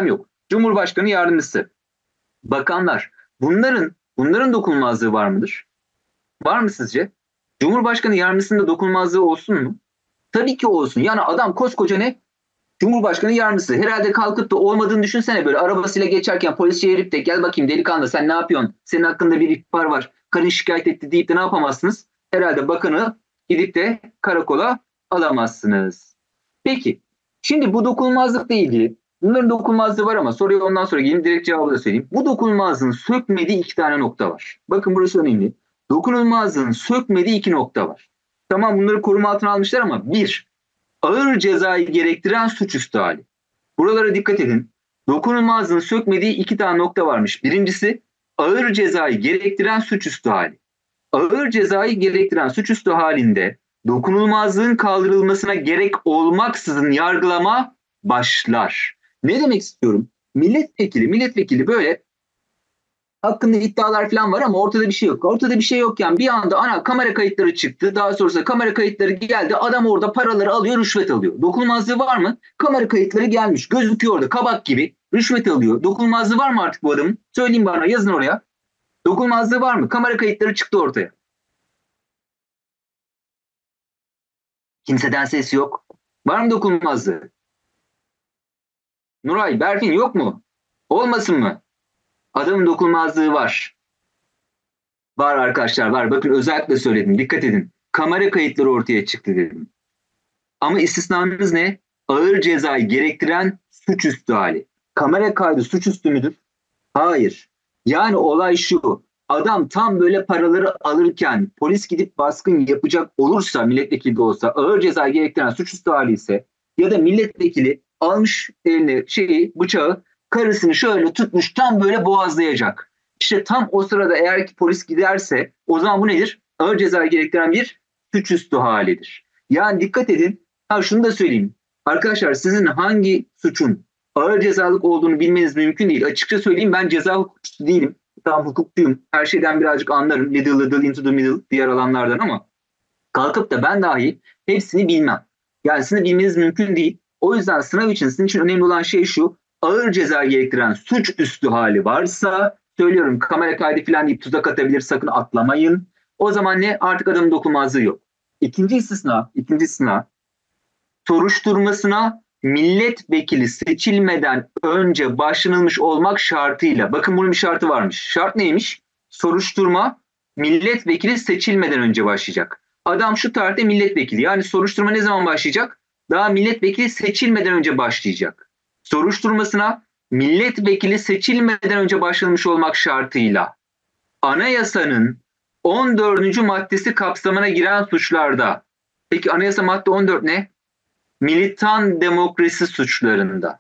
Cumhurbaşkanı yardımcısı, bakanlar. Bunların bunların dokunulmazlığı var mıdır? Var mı sizce? Cumhurbaşkanı yardımcısında dokunulmazlığı olsun mu? Tabii ki olsun. Yani adam koskoca ne? Cumhurbaşkanı yardımcısı. Herhalde kalkıp da olmadığını düşünsene, böyle arabasıyla geçerken polis çevirip de gel bakayım delikanlı sen ne yapıyorsun? Senin hakkında bir ihbar var. Karın şikayet etti deyip de ne yapamazsınız? Herhalde bakanı gidip de karakola alamazsınız. Peki. Şimdi bu dokunulmazlıkla ilgili, bunların dokunulmazlığı var ama soruya ondan sonra geleyim, direkt cevabı da söyleyeyim. Bu dokunulmazlığın sökmediği iki tane nokta var. Bakın burası önemli. Dokunulmazlığın sökmediği iki nokta var. Tamam, bunları koruma altına almışlar ama bir, ağır cezayı gerektiren suçüstü hali. Buralara dikkat edin. Dokunulmazlığın sökmediği iki tane nokta varmış. Birincisi, ağır cezayı gerektiren suçüstü hali. Ağır cezayı gerektiren suçüstü halinde dokunulmazlığın kaldırılmasına gerek olmaksızın yargılama başlar. Ne demek istiyorum? Milletvekili, milletvekili böyle hakkında iddialar falan var ama ortada bir şey yok. Ortada bir şey yokken bir anda ana kamera kayıtları çıktı. Daha sonrasında kamera kayıtları geldi. Adam orada paraları alıyor, rüşvet alıyor. Dokunulmazlığı var mı? Kamera kayıtları gelmiş. Gözüküyor orada kabak gibi. Rüşvet alıyor. Dokunulmazlığı var mı artık bu adamın? Söyleyin bana, yazın oraya. Dokunulmazlığı var mı? Kamera kayıtları çıktı ortaya. Kimseden ses yok. Var mı dokunulmazlığı? Nuray, Berfin yok mu? Olmasın mı? Adamın dokunulmazlığı var. Var arkadaşlar, var. Bakın özellikle söyledim. Dikkat edin. Kamera kayıtları ortaya çıktı dedim. Ama istisnamız ne? Ağır cezayı gerektiren suçüstü hali. Kamera kaydı suçüstü müdür? Hayır. Yani olay şu. Adam tam böyle paraları alırken polis gidip baskın yapacak olursa, milletvekili de olsa, ağır ceza gerektiren suçüstü hali ise, ya da milletvekili almış eline şeyi, bıçağı, karısını şöyle tutmuş tam böyle boğazlayacak. İşte tam o sırada eğer ki polis giderse o zaman bu nedir? Ağır ceza gerektiren bir suçüstü halidir. Yani dikkat edin. Ha, şunu da söyleyeyim. Arkadaşlar, sizin hangi suçun ağır cezalık olduğunu bilmeniz mümkün değil. Açıkça söyleyeyim, ben ceza hukukçusu değilim. Tam hukukçuyum. Her şeyden birazcık anlarım. Little little into the middle diğer alanlardan, ama kalkıp da ben dahi hepsini bilmem. Yani hepsini bilmeniz mümkün değil. O yüzden sınav için sizin için önemli olan şey şu. Ağır ceza gerektiren suçüstü hali varsa, söylüyorum, kamera kaydı falan deyip tuzak atabilir, sakın atlamayın. O zaman ne? Artık adamın dokunulmazlığı yok. İkinci istisna, ikinci istisna, soruşturmasına milletvekili seçilmeden önce başlanılmış olmak şartıyla. Bakın bunun bir şartı varmış. Şart neymiş? Soruşturma milletvekili seçilmeden önce başlayacak. Adam şu tarihte milletvekili. Yani soruşturma ne zaman başlayacak? Daha milletvekili seçilmeden önce başlayacak. Soruşturmasına milletvekili seçilmeden önce başlanmış olmak şartıyla anayasanın on dördüncü maddesi kapsamına giren suçlarda. Peki anayasa madde on dört ne? Militan demokrasi suçlarında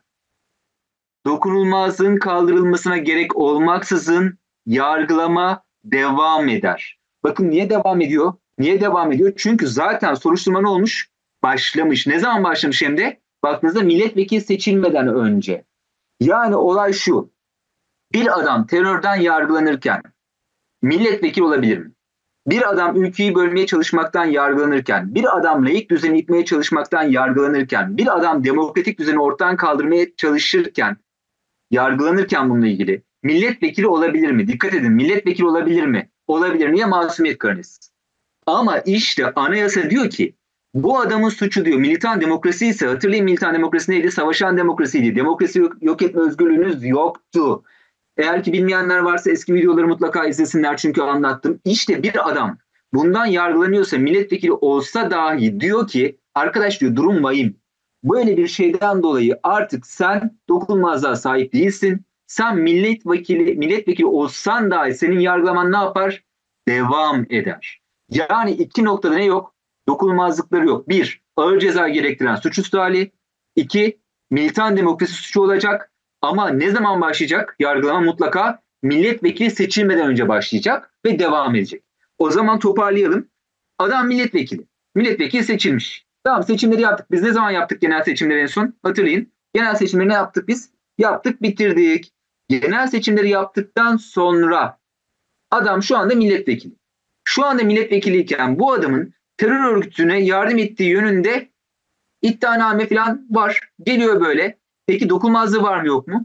dokunulmazlığın kaldırılmasına gerek olmaksızın yargılama devam eder. Bakın niye devam ediyor? Niye devam ediyor? Çünkü zaten soruşturma ne olmuş? Başlamış. Ne zaman başlamış hem de? Baktığınızda milletvekili seçilmeden önce. Yani olay şu. Bir adam terörden yargılanırken milletvekili olabilir mi? Bir adam ülkeyi bölmeye çalışmaktan yargılanırken, bir adam laik düzeni yıkmaya çalışmaktan yargılanırken, bir adam demokratik düzeni ortadan kaldırmaya çalışırken, yargılanırken bununla ilgili milletvekili olabilir mi? Dikkat edin, milletvekili olabilir mi? Olabilir. Niye? Masumiyet karinesi. Ama işte anayasa diyor ki bu adamın suçu diyor militan demokrasi ise, hatırlayın militan demokrasi neydi? Savaşan demokrasiydi. Demokrasi yok, yok etme özgürlüğünüz yoktu. Eğer ki bilmeyenler varsa eski videoları mutlaka izlesinler, çünkü anlattım. İşte bir adam bundan yargılanıyorsa, milletvekili olsa dahi diyor ki arkadaş diyor, durum vahim. Böyle bir şeyden dolayı artık sen dokunulmazlığa sahip değilsin. Sen milletvekili milletvekili olsan dahi senin yargılaman ne yapar? Devam eder. Yani iki noktada ne yok? Dokunulmazlıkları yok. Bir, ağır ceza gerektiren suçüstü hali. İki, militan demokrasi suçu olacak. Ama ne zaman başlayacak? Yargılama mutlaka milletvekili seçilmeden önce başlayacak ve devam edecek. O zaman toparlayalım. Adam milletvekili. Milletvekili seçilmiş. Tamam, seçimleri yaptık. Biz ne zaman yaptık genel seçimleri en son? Hatırlayın. Genel seçimleri ne yaptık biz? Yaptık, bitirdik. Genel seçimleri yaptıktan sonra adam şu anda milletvekili. Şu anda milletvekiliyken bu adamın terör örgütüne yardım ettiği yönünde iddianame falan var. Geliyor böyle. Peki dokunulmazlığı var mı yok mu?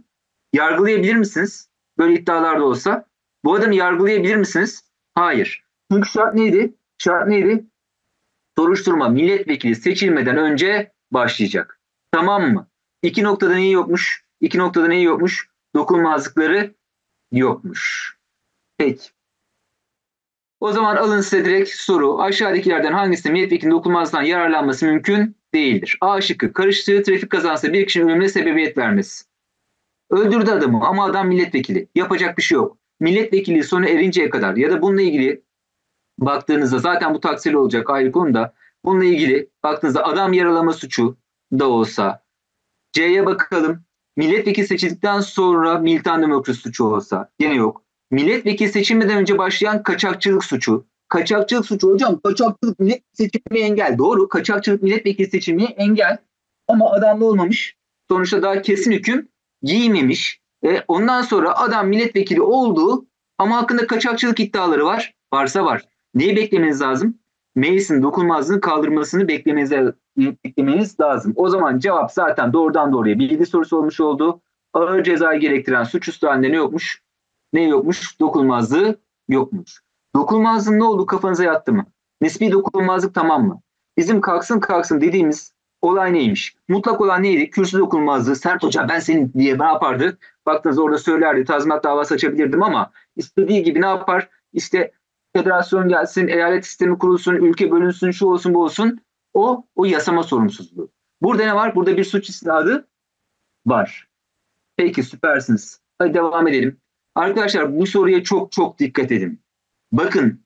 Yargılayabilir misiniz? Böyle iddialar da olsa. Bu adamı yargılayabilir misiniz? Hayır. Çünkü şart neydi? Şart neydi? Soruşturma milletvekili seçilmeden önce başlayacak. Tamam mı? İki noktada neyi yokmuş? İki noktada neyi yokmuş? Dokunulmazlıkları yokmuş. Peki. O zaman alın size direkt soru. Aşağıdakilerden hangisinde milletvekilinin dokunulmazlıktan yararlanması mümkün değildir? A şıkkı. Karıştığı trafik kazası bir kişinin ölümüne sebebiyet vermesi. Öldürdü adamı ama adam milletvekili. Yapacak bir şey yok. Milletvekilliği sonu erinceye kadar ya da bununla ilgili baktığınızda zaten bu taksirli olacak ayrı konuda. Bununla ilgili baktığınızda adam yaralama suçu da olsa. C'ye bakalım. Milletvekili seçildikten sonra militan demokrasi suçu olsa. Yine yok. Milletvekili seçilmeden önce başlayan kaçakçılık suçu. Kaçakçılık suçu hocam. Kaçakçılık millet seçilmeye engel. Doğru. Kaçakçılık milletvekili seçilmeye engel. Ama adam ne olmamış? Sonuçta daha kesin hüküm giymemiş. E, ondan sonra adam milletvekili oldu ama hakkında kaçakçılık iddiaları var. Varsa var. Neyi beklemeniz lazım? Meclisin dokunulmazlığını kaldırmasını beklemeniz, beklemeniz lazım. O zaman cevap zaten doğrudan doğruya bilgi sorusu olmuş oldu. Ağır cezayı gerektiren suçüstü halinde ne yokmuş? Ne yokmuş? Dokunulmazlığı yokmuş. Dokunulmazlığın ne oldu? Kafanıza yattı mı? Nispi dokunulmazlık tamam mı? Bizim kalksın kalksın dediğimiz olay neymiş? Mutlak olan neydi? Kürsü dokunulmazlığı. Sert hoca ben senin diye ne yapardı? Baktınız orada söylerdi. Tazminat davası açabilirdim ama istediği gibi ne yapar? İşte federasyon gelsin, eyalet sistemi kurulsun, ülke bölünsün, şu olsun bu olsun. O, o yasama sorumsuzluğu. Burada ne var? Burada bir suç isnadı var. Peki süpersiniz. Hadi devam edelim. Arkadaşlar bu soruya çok çok dikkat edin. Bakın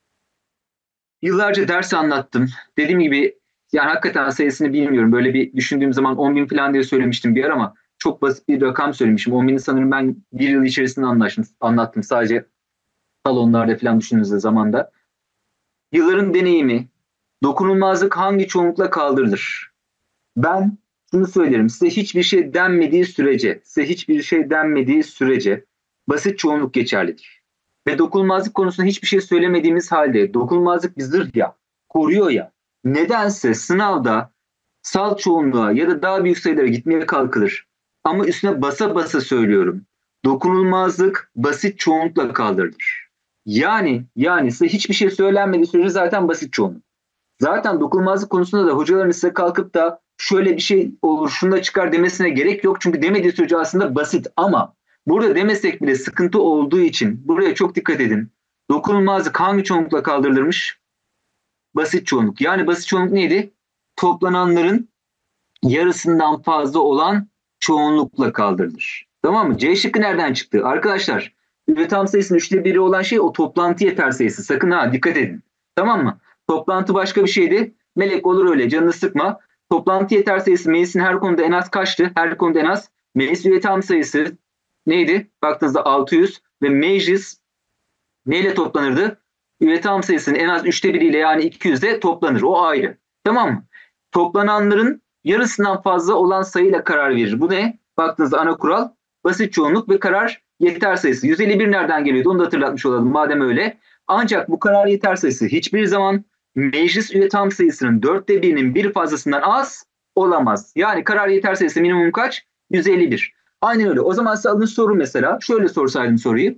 yıllarca ders anlattım. Dediğim gibi yani hakikaten sayısını bilmiyorum. Böyle bir düşündüğüm zaman on bin falan diye söylemiştim bir ara ama çok basit bir rakam söylemişim. on bini sanırım ben bir yıl içerisinde anlaştım, anlattım. Sadece salonlarda falan düşündüğünüzde zamanda. Yılların deneyimi, dokunulmazlık hangi çoğunlukla kaldırılır? Ben şunu söylerim. Size hiçbir şey denmediği sürece, size hiçbir şey denmediği sürece basit çoğunluk geçerlidir. Ve dokunulmazlık konusunda hiçbir şey söylemediğimiz halde dokunulmazlık bir zırh ya, koruyor ya. Nedense sınavda salt çoğunluğa ya da daha büyük sayılara gitmeye kalkılır. Ama üstüne basa basa söylüyorum. Dokunulmazlık basit çoğunlukla kaldırılır. Yani yani size hiçbir şey söylenmediği sürece zaten basit çoğunluk. Zaten dokunulmazlık konusunda da hocaların size kalkıp da şöyle bir şey olur, şunu da çıkar demesine gerek yok. Çünkü demediği sürece aslında basit ama burada demesek bile sıkıntı olduğu için buraya çok dikkat edin. Dokunulmazlık hangi çoğunlukla kaldırılırmış? Basit çoğunluk. Yani basit çoğunluk neydi? Toplananların yarısından fazla olan çoğunlukla kaldırılır. Tamam mı? C şıkkı nereden çıktı? Arkadaşlar üre tam sayısının üçte biri olan şey o toplantı yeter sayısı. Sakın ha dikkat edin. Tamam mı? Toplantı başka bir şeydi. Melek olur öyle canını sıkma. Toplantı yeter sayısı meclisin her konuda en az kaçtı? Her konuda en az. Meclis üye tam sayısı neydi? Baktığınızda altı yüz ve meclis neyle toplanırdı? Üye tam sayısının en az üçte biriyle yani iki yüzde toplanır. O ayrı. Tamam mı? Toplananların yarısından fazla olan sayıyla karar verir. Bu ne? Baktığınızda ana kural basit çoğunluk ve karar yeter sayısı. yüz elli bir nereden geliyordu? Onu da hatırlatmış olalım madem öyle. Ancak bu karar yeter sayısı hiçbir zaman meclis üye tam sayısının dörtte birinin bir fazlasından az olamaz. Yani karar yeter sayısı minimum kaç? yüz elli bir. Aynen öyle. O zaman size alın soru mesela. Şöyle sorsaydım soruyu.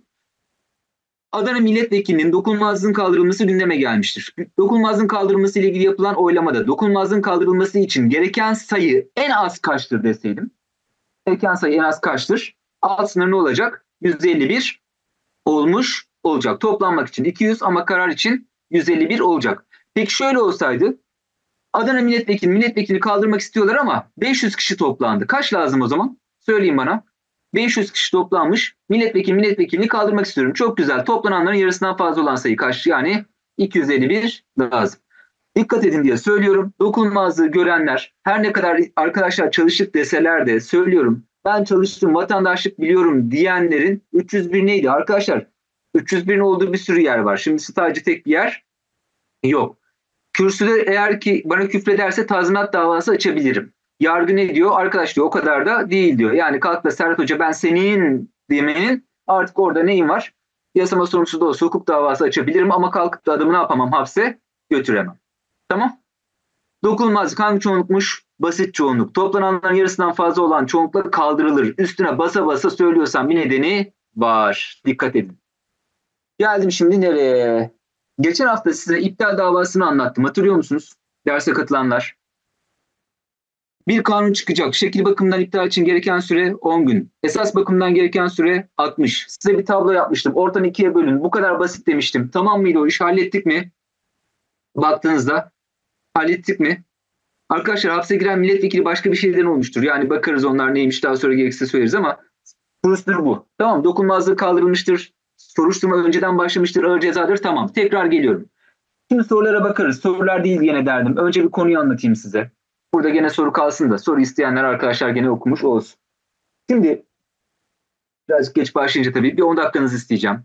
Adana milletvekilinin dokunulmazlığın kaldırılması gündeme gelmiştir. Dokunulmazlığın kaldırılması ile ilgili yapılan oylamada dokunulmazlığın kaldırılması için gereken sayı en az kaçtır deseydim. Gereken sayı en az kaçtır? Alt sınır ne olacak? yüz elli bir olmuş olacak. Toplanmak için iki yüz ama karar için yüz elli bir olacak. Peki şöyle olsaydı Adana milletvekili milletvekilini kaldırmak istiyorlar ama beş yüz kişi toplandı. Kaç lazım o zaman? Söyleyin bana. beş yüz kişi toplanmış. Milletvekili milletvekilini kaldırmak istiyorum. Çok güzel. Toplananların yarısından fazla olan sayı kaç? Yani iki yüz elli bir lazım. Dikkat edin diye söylüyorum. Dokunulmazlığı görenler her ne kadar arkadaşlar çalıştık deseler de söylüyorum. Ben çalıştım, vatandaşlık biliyorum diyenlerin üç yüz bir neydi? Arkadaşlar üç yüz birin olduğu bir sürü yer var. Şimdi sadece tek bir yer yok. Kürsüde eğer ki bana küfrederse tazminat davası açabilirim. Yargı ne diyor? Arkadaş diyor o kadar da değil diyor. Yani kalk da Serhat Hoca ben senin demenin artık orada neyim var? Yasama sorumlusu da olsa hukuk davası açabilirim ama kalkıp da adamı ne yapamam? Hapse götüremem. Tamam. Dokunulmazlık hangi çoğunlukmuş? basit çoğunluk. Toplananların yarısından fazla olan çoğunlukla kaldırılır. Üstüne basa basa söylüyorsam bir nedeni var. Dikkat edin. Geldim şimdi nereye? Geçen hafta size iptal davasını anlattım. Hatırlıyor musunuz? Derse katılanlar. Bir kanun çıkacak. Şekil bakımından iptal için gereken süre on gün. Esas bakımdan gereken süre altmış. Size bir tablo yapmıştım. Ortadan ikiye bölün. Bu kadar basit demiştim. Tamam mıydı o iş? Hallettik mi? Baktığınızda hallettik mi? Arkadaşlar hapse giren milletvekili başka bir şeyden olmuştur. Yani bakarız onlar neymiş daha sonra gerekirse söyleriz ama prosedür bu. Tamam, dokunulmazlığı kaldırılmıştır. Soruşturma önceden başlamıştır. Ağır cezadır. Tamam. Tekrar geliyorum. Şimdi sorulara bakarız. Sorular değil gene derdim. Önce bir konuyu anlatayım size. Burada gene soru kalsın da soru isteyenler arkadaşlar gene okumuş olsun. Şimdi birazcık geç başlayınca tabii bir on dakikanızı isteyeceğim.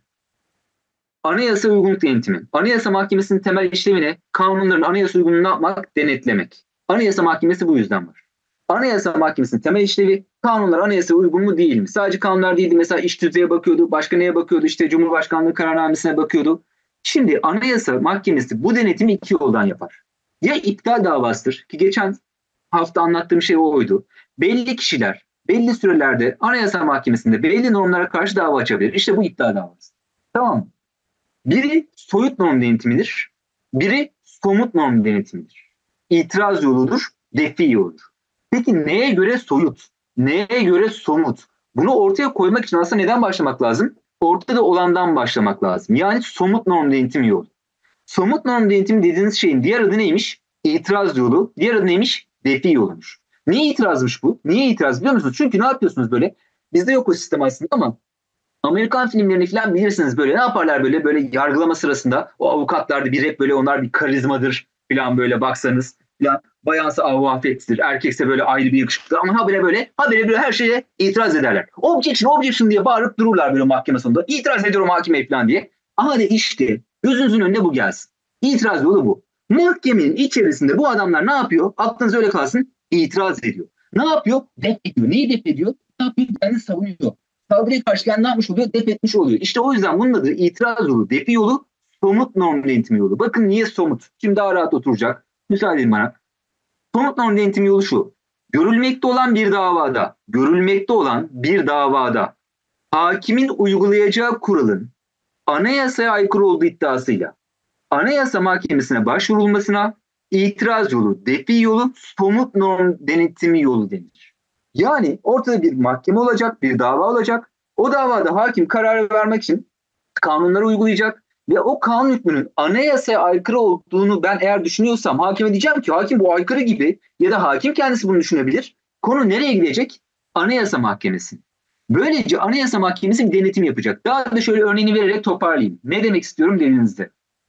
Anayasa uygunluk denetimi. Anayasa Mahkemesi'nin temel işlevi ne? Kanunların anayasa uygunluğunu yapmak, denetlemek. Anayasa Mahkemesi bu yüzden var. Anayasa Mahkemesi'nin temel işlevi kanunlar anayasa uygun mu değil mi? Sadece kanunlar değildi. Mesela iş tüzüğe bakıyordu. Başka neye bakıyordu? İşte Cumhurbaşkanlığı kararnamesine bakıyordu. Şimdi Anayasa Mahkemesi bu denetimi iki yoldan yapar. Ya iptal davasıdır ki geçen hafta anlattığım şey oydu. Belli kişiler belli sürelerde Anayasa Mahkemesi'nde belli normlara karşı dava açabilir. İşte bu iptal davası. Tamam mı? Biri soyut norm denetimidir. Biri somut norm denetimidir. İtiraz yoludur, defi yoludur. Peki neye göre soyut? Neye göre somut? Bunu ortaya koymak için aslında neden başlamak lazım? Ortada olandan başlamak lazım. Yani somut norm denetimi yolu. Somut norm denetimi dediğiniz şeyin diğer adı neymiş? İtiraz yolu. Diğer adı neymiş? Defi yolumuş. Niye itirazmış bu? Niye itiraz biliyor musunuz? Çünkü ne yapıyorsunuz böyle? Bizde yok o sistem aslında ama Amerikan filmlerini falan bilirsiniz böyle. Ne yaparlar böyle? Böyle yargılama sırasında o avukatlar da bir hep böyle onlar bir karizmadır falan böyle baksanız. Falan. Bayansa avafettir. Erkekse böyle ayrı bir yakışıklı. Ama habire böyle habire böyle her şeye itiraz ederler. Objection, objection diye bağırıp dururlar böyle mahkeme sonunda. İtiraz ediyorum hakime falan diye. Ama de işte gözünüzün önünde bu gelsin. İtiraz yolu bu. Mahkemenin içerisinde bu adamlar ne yapıyor? Aklınız öyle kalsın. İtiraz ediyor. Ne yapıyor? Def ediyor. Neyi def ediyor? Ne yapıyor? Kendini savunuyor. Saldırıya karşılayan ne yapmış oluyor? Def etmiş oluyor. İşte o yüzden bunun adı itiraz yolu, defi yolu, somut norm denetimi yolu. Bakın niye somut? Şimdi daha rahat oturacak. Müsaade edin bana. Somut norm denetimi yolu şu. Görülmekte olan bir davada, görülmekte olan bir davada hakimin uygulayacağı kuralın anayasaya aykırı olduğu iddiasıyla Anayasa Mahkemesi'ne başvurulmasına itiraz yolu, defi yolu, somut norm denetimi yolu denir. Yani ortada bir mahkeme olacak, bir dava olacak. O davada hakim kararı vermek için kanunları uygulayacak ve o kanun hükmünün anayasaya aykırı olduğunu ben eğer düşünüyorsam hakime diyeceğim ki hakim bu aykırı gibi ya da hakim kendisi bunu düşünebilir. Konu nereye gidecek? Anayasa Mahkemesi. Böylece Anayasa Mahkemesi bir denetim yapacak. Daha da şöyle örneğini vererek toparlayayım. Ne demek istiyorum dediğinizde.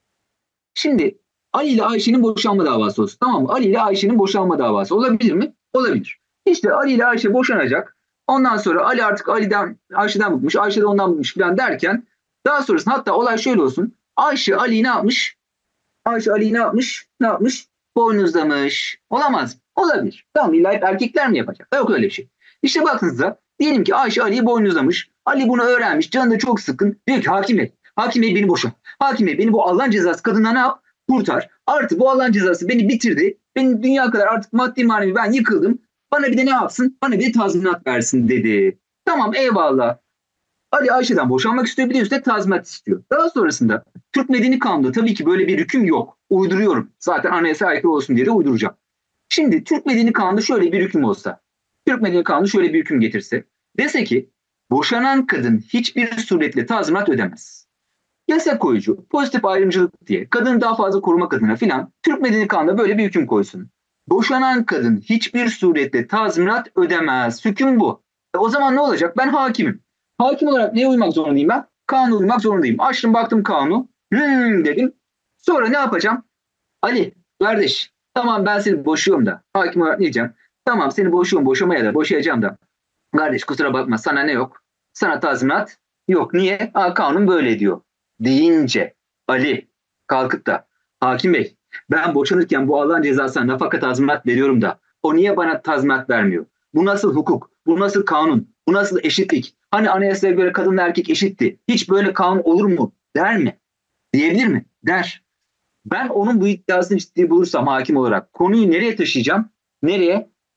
Şimdi Ali ile Ayşe'nin boşanma davası olsun. Tamam mı? Ali ile Ayşe'nin boşanma davası olabilir mi? Olabilir. İşte Ali ile Ayşe boşanacak. Ondan sonra Ali artık Ali'den, Ayşe'den bıkmış, Ayşe de ondan bıkmış falan derken daha sonrasında hatta olay şöyle olsun. Ayşe Ali'yi ne yapmış? Ayşe Ali'yi ne yapmış? Ne yapmış? Boynuzlamış. Olamaz mı? Olabilir. Tamam, illa hep erkekler mi yapacak? Yok öyle bir şey. İşte baktığınızda diyelim ki Ayşe Ali'yi boynuzlamış. Ali bunu öğrenmiş. Canı da çok sıkın. Diyor ki hakim bey, hakim bey beni boşa. Hakim bey beni bu Allah'ın cezası kadından ne yap? Kurtar. Artık bu Allah'ın cezası beni bitirdi. Benim dünya kadar artık maddi manevi ben yıkıldım. Bana bir de ne yapsın? Bana bir de tazminat versin dedi. Tamam, eyvallah. Ali Ayşe'den boşanmak istiyor, bir de üstüne tazminat istiyor. Daha sonrasında Türk Medeni Kanunu'da tabii ki böyle bir hüküm yok. Uyduruyorum. Zaten anayasaya aykırı olsun diye de uyduracağım. Şimdi Türk Medeni Kanunu'da şöyle bir hüküm olsa. Türk Medeni Kanunu şöyle bir hüküm getirse. Dese ki boşanan kadın hiçbir suretle tazminat ödemez. Yasa koyucu, pozitif ayrımcılık diye kadını daha fazla korumak adına filan Türk Medeni Kanunu'da böyle bir hüküm koysun. Boşanan kadın hiçbir suretle tazminat ödemez. Hüküm bu. E o zaman ne olacak? Ben hakimim. Hakim olarak neye uymak zorundayım ben? Kanuna uymak zorundayım. Açtım baktım kanunu. Hmm dedim. Sonra ne yapacağım? Ali kardeş tamam ben seni boşuyorum da. Hakim olarak ne diyeceğim? Tamam seni boşuyorum, boşamaya da boşayacağım da. Kardeş kusura bakma, sana ne yok? Sana tazminat yok. Niye? Aa, kanun böyle diyor. Deyince Ali kalkıp da hakim bey ben boşanırken bu Allah'ın cezasına nafaka tazminat veriyorum da o niye bana tazminat vermiyor? Bu nasıl hukuk? Bu nasıl kanun? Bu nasıl eşitlik? Hani anayasaya göre kadınla erkek eşitti. Hiç böyle kanun olur mu? Der mi? Diyebilir mi? Der. Ben onun bu iddiasını ciddi bulursam hakim olarak konuyu nereye taşıyacağım? Nereye?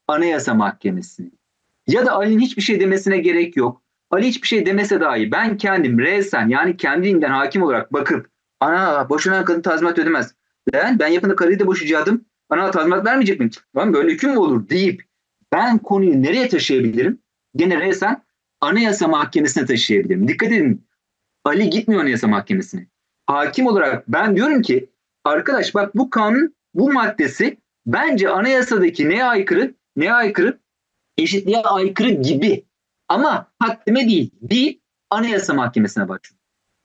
Anayasa Mahkemesi'ne. Ya da Ali'nin hiçbir şey demesine gerek yok. Ali hiçbir şey demese dahi ben kendim resen yani kendiliğinden hakim olarak bakıp ana boşanan kadın tazminat ödemez. Ben, ben yapında karıyı da boşayacaktım. Bana tazminat vermeyecek miyim? Lan böyle hüküm mü olur deyip ben konuyu nereye taşıyabilirim? Gene resen Anayasa Mahkemesi'ne taşıyabilirim. Dikkat edin, Ali gitmiyor Anayasa Mahkemesi'ne. Hakim olarak ben diyorum ki arkadaş bak bu kanun bu maddesi bence anayasadaki neye aykırı? Neye aykırı? Eşitliğe aykırı gibi. Ama haddime değil. Bir Anayasa Mahkemesi'ne başvur.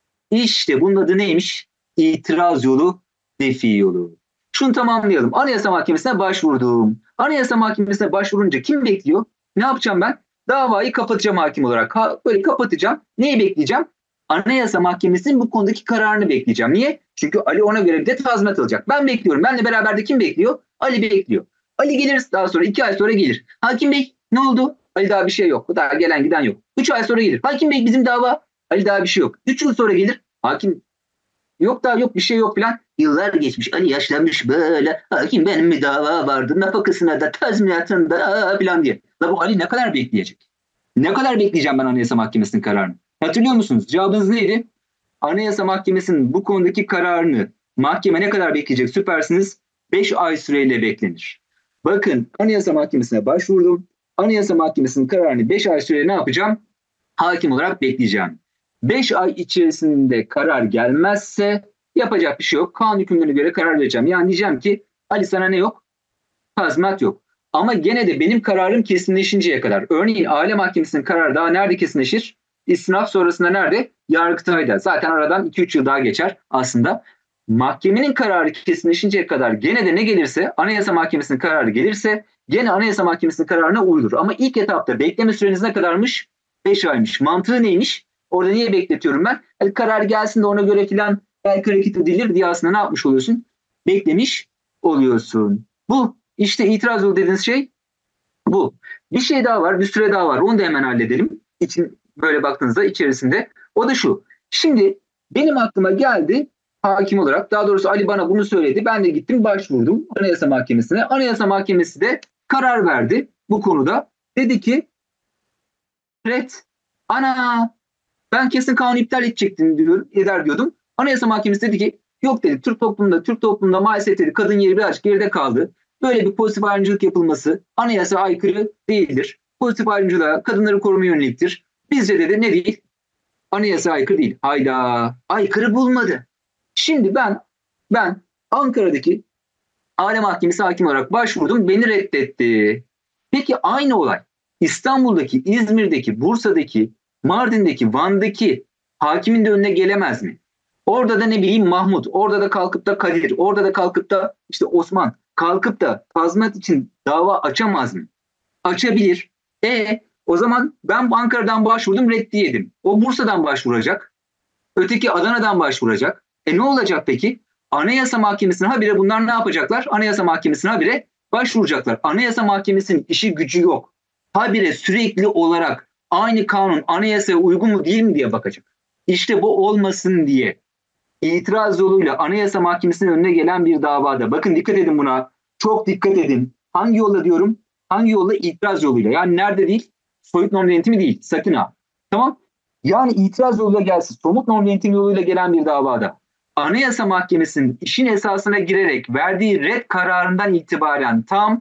İşte bunun adı neymiş? İtiraz yolu, defi yolu. Şunu tamamlayalım. Anayasa Mahkemesi'ne başvurdum. Anayasa Mahkemesi'ne başvurunca kim bekliyor? Ne yapacağım ben? Davayı kapatacağım hakim olarak. Ha, böyle kapatacağım. Neyi bekleyeceğim? Anayasa Mahkemesi'nin bu konudaki kararını bekleyeceğim. Niye? Çünkü Ali ona göre bir de tazminat alacak. Ben bekliyorum. Benle beraber de kim bekliyor? Ali bekliyor. Ali gelir daha sonra iki ay sonra gelir. Hakim Bey ne oldu? Ali daha bir şey yok. Daha gelen giden yok. Üç ay sonra gelir. Hakim Bey bizim dava. Ali daha bir şey yok. Üç yıl sonra gelir. Hakim yok daha yok bir şey yok filan. Yıllar geçmiş. Ali yaşlanmış böyle. Hakim benim bir dava vardı. Nafakasına da tazminatında filan diye. La bu Ali ne kadar bekleyecek? Ne kadar bekleyeceğim ben Anayasa Mahkemesi'nin kararını? Hatırlıyor musunuz? Cevabınız neydi? Anayasa Mahkemesi'nin bu konudaki kararını mahkeme ne kadar bekleyecek? Süpersiniz. beş ay süreyle beklenir. Bakın Anayasa Mahkemesi'ne başvurdum. Anayasa Mahkemesi'nin kararını beş ay süreyle ne yapacağım? Hakim olarak bekleyeceğim. beş ay içerisinde karar gelmezse yapacak bir şey yok. Kanun hükümlerine göre karar vereceğim. Yani diyeceğim ki Ali sana ne yok? Tazminat yok. Ama gene de benim kararım kesinleşinceye kadar. Örneğin Aile Mahkemesi'nin kararı daha nerede kesinleşir? İstinaf sonrasında nerede? Yargıtay'da. Zaten aradan iki üç yıl daha geçer aslında. Mahkemenin kararı kesinleşinceye kadar gene de ne gelirse, Anayasa Mahkemesi'nin kararı gelirse gene Anayasa Mahkemesi'nin kararına uyulur. Ama ilk etapta bekleme süreniz ne kadarmış? beş aymış. Mantığı neymiş? Orada niye bekletiyorum ben? Yani karar gelsin de ona göre filan belki hareket edilir diye aslında ne yapmış oluyorsun? Beklemiş oluyorsun. Bu işte itiraz yolu dediğiniz şey bu. Bir şey daha var, bir süre daha var. Onu da hemen halledelim. İçin böyle baktığınızda içerisinde. O da şu. Şimdi benim aklıma geldi hakim olarak. Daha doğrusu Ali bana bunu söyledi. Ben de gittim başvurdum Anayasa Mahkemesi'ne. Anayasa Mahkemesi de karar verdi bu konuda. Dedi ki red. Ana ben kesin kanunu iptal edecektim diyor, eder diyordum. Anayasa Mahkemesi dedi ki yok dedi Türk toplumunda Türk toplumunda maalesef dedi kadın yeri birazcık geride kaldı. Böyle bir pozitif ayrımcılık yapılması anayasa aykırı değildir. Pozitif ayrımcılığa kadınları koruma yöneliktir. Bizce dedi ne değil? Anayasa aykırı değil. Hayda aykırı bulmadı. Şimdi ben ben Ankara'daki Aile Mahkemesi hakim olarak başvurdum. Beni reddetti. Peki aynı olay İstanbul'daki, İzmir'deki, Bursa'daki, Mardin'deki, Van'daki hakimin de önüne gelemez mi? Orada da ne bileyim Mahmut, orada da kalkıp da Kadir, orada da kalkıp da işte Osman kalkıp da tazminat için dava açamaz mı? Açabilir. E o zaman ben Ankara'dan başvurdum reddiyedim. O Bursa'dan başvuracak. Öteki Adana'dan başvuracak. E ne olacak peki? Anayasa Mahkemesi'ne habire bunlar ne yapacaklar? Anayasa Mahkemesi'ne habire başvuracaklar. Anayasa Mahkemesi'nin işi gücü yok. Habire sürekli olarak aynı kanun anayasaya uygun mu değil mi diye bakacak. İşte bu olmasın diye itiraz yoluyla Anayasa Mahkemesi'nin önüne gelen bir davada. Bakın dikkat edin buna. Çok dikkat edin. Hangi yolla diyorum? Hangi yolla? İtiraz yoluyla. Yani nerede değil? Soyut norm denetimi değil. Sakın ha. Tamam. Yani itiraz yoluyla gelsin. Somut norm denetim yoluyla gelen bir davada. Anayasa Mahkemesi'nin işin esasına girerek verdiği red kararından itibaren tam